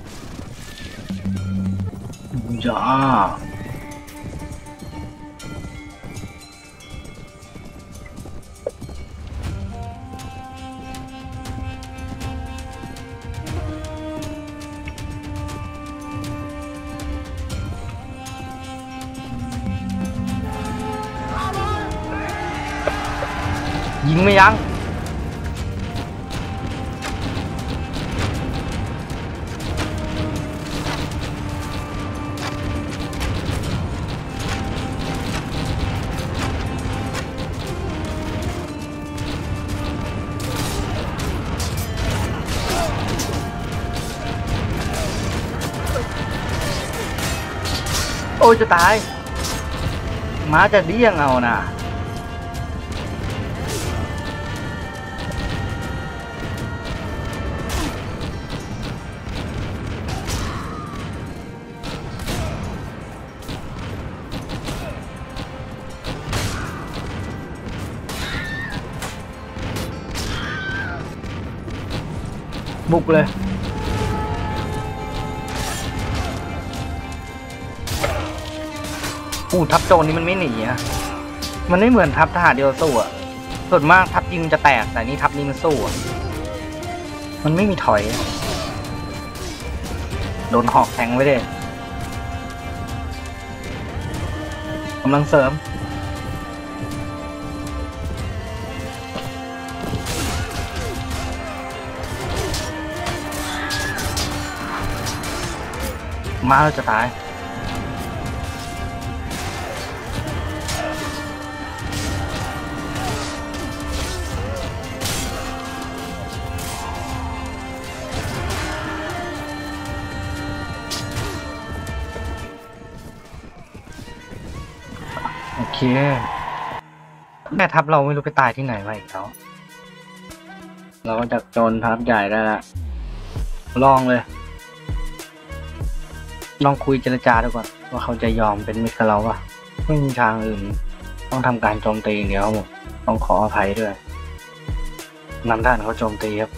จ้ายิงไม่ยั้งโอ้ยจะตายม้าจะเดี้ยงเอานะบุกเลยทัพโจรนี่มันไม่หนีอ่ะมันไม่เหมือนทัพทหารเดียวสู้อ่ะส่วนมากทัพยิงจะแตกแต่นี่ทัพนี้มันสู้อ่ะมันไม่มีถอยโดนหอกแทงไว้เลยกำลังเสริมมาแล้วจะตายโอเคแม่ทัพเราไม่รู้ไปตายที่ไหนมาอีกแล้วเราก็จากโจรทัพใหญ่ได้ละลองเลยลองคุยเจรจาดูก่อนว่าเขาจะยอมเป็นมิตรกับเราป่ะไม่มีทางอื่นต้องทำการโจมตีอย่างเดียวครับผมต้องขออภัยด้วยนำด้านเขาโจมตีครับ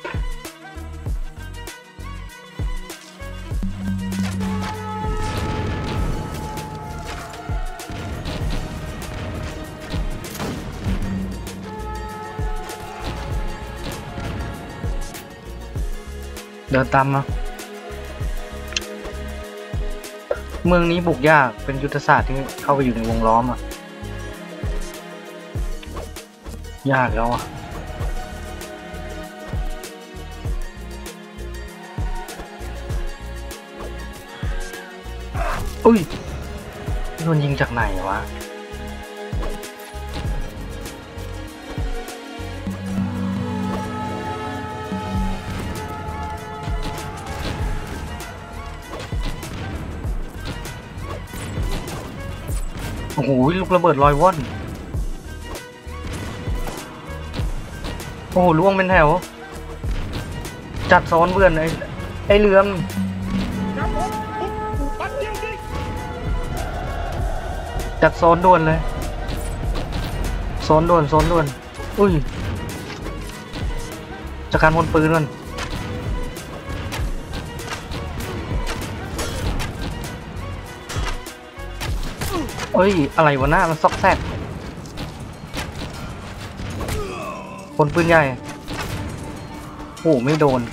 เดินตามมาเมืองนี้บุกยากเป็นยุทธศาสตร์ที่เข้าไปอยู่ในวงล้อมอ่ะยากแล้วอ่ะอุ้ยโดนยิงจากไหนวะโอ้โหลูกระเบิดลอยว่อนโอ้โหล่วงเป็นแถวจัดซ้อนเพื่อนไอ้เรืองจัดซ้อนด่วนเลยซ้อนด่วนอุ้ยจัดการพลปืนมันเอ้ยอะไรวะหน้ามันซอกแซกคนปืนใหญ่โอ้ไม่โดน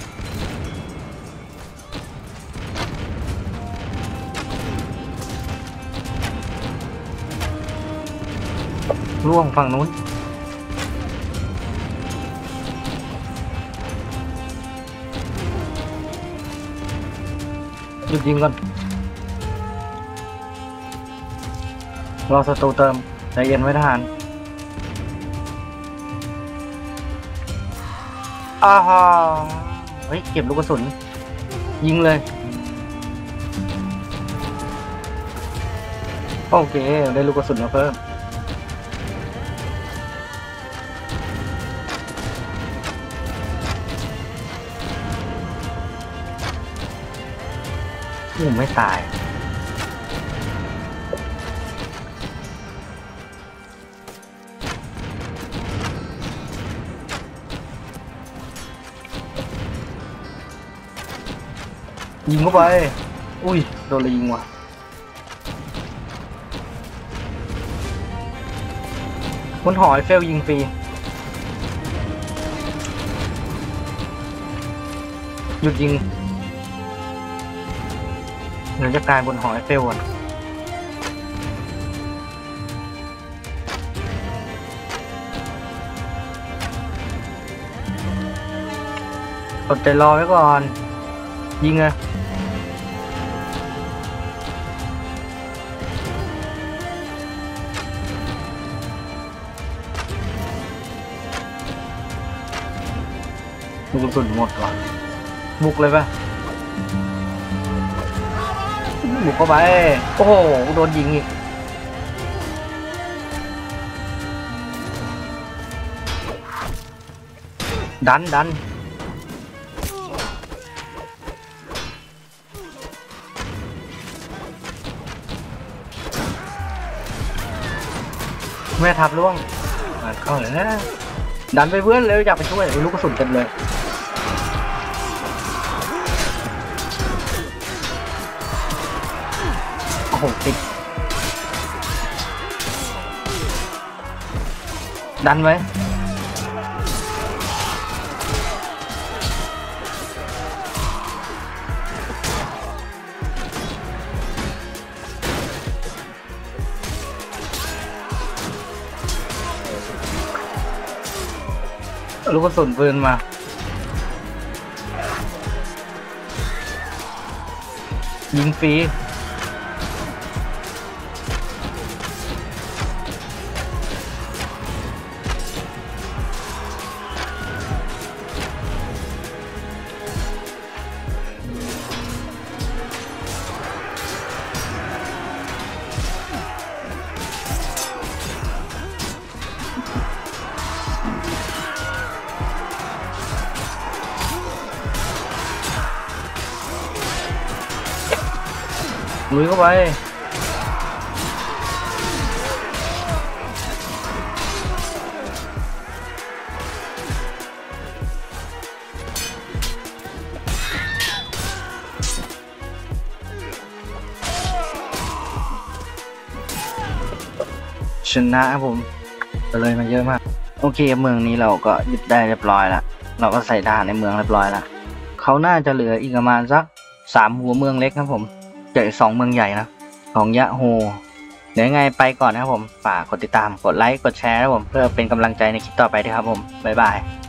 ล่วงฝั่งนู้นหยุดยิงก่อนรอศัตรูเติมใจเย็นไว้ทหารอ้าวเฮ้ยเก็บลูกกระสุนยิงเลยโอเคได้ลูกกระสุนมาเพิ่มไม่ตายยิงเข้าไปอุ้ยโดนเลยยิงว่ะคนหอยเฟลยิงฟรีหยุดยิงเดี๋ยวจะกลายบนหอยเฟลก่อนอดใจรอไว้ก่อนยิงเลยลูกกระสุนหมดว่ะบุกเลยป่ะบุกเข้าไปโอ้โหโดนยิงอีกดันแม่ทับล่วงเข้าเลยนะดันไปเพื่อนเลยอยากไปช่วยลูกกระสุนเต็มเลยโอ้โหติดดันไว้ลูกกระสุนปืนมายิงฟรีลุยเข้าไปชนะครับผมเลยมาเยอะมากโอเคเมืองนี้เราก็ยึดได้เรียบร้อยแล้วเราก็ใส่ทหารในเมืองเรียบร้อยแล้วเขาน่าจะเหลืออีกประมาณสัก3 หัวเมืองเล็กครับผมเจอ2 เมืองใหญ่นะของยะโฮเดี๋ยวยังไงไปก่อนนะครับผมฝากกดติดตามกดไลค์กดแชร์นะครับผมเพื่อเป็นกำลังใจในคลิปต่อไปด้วยครับผมบ๊ายบาย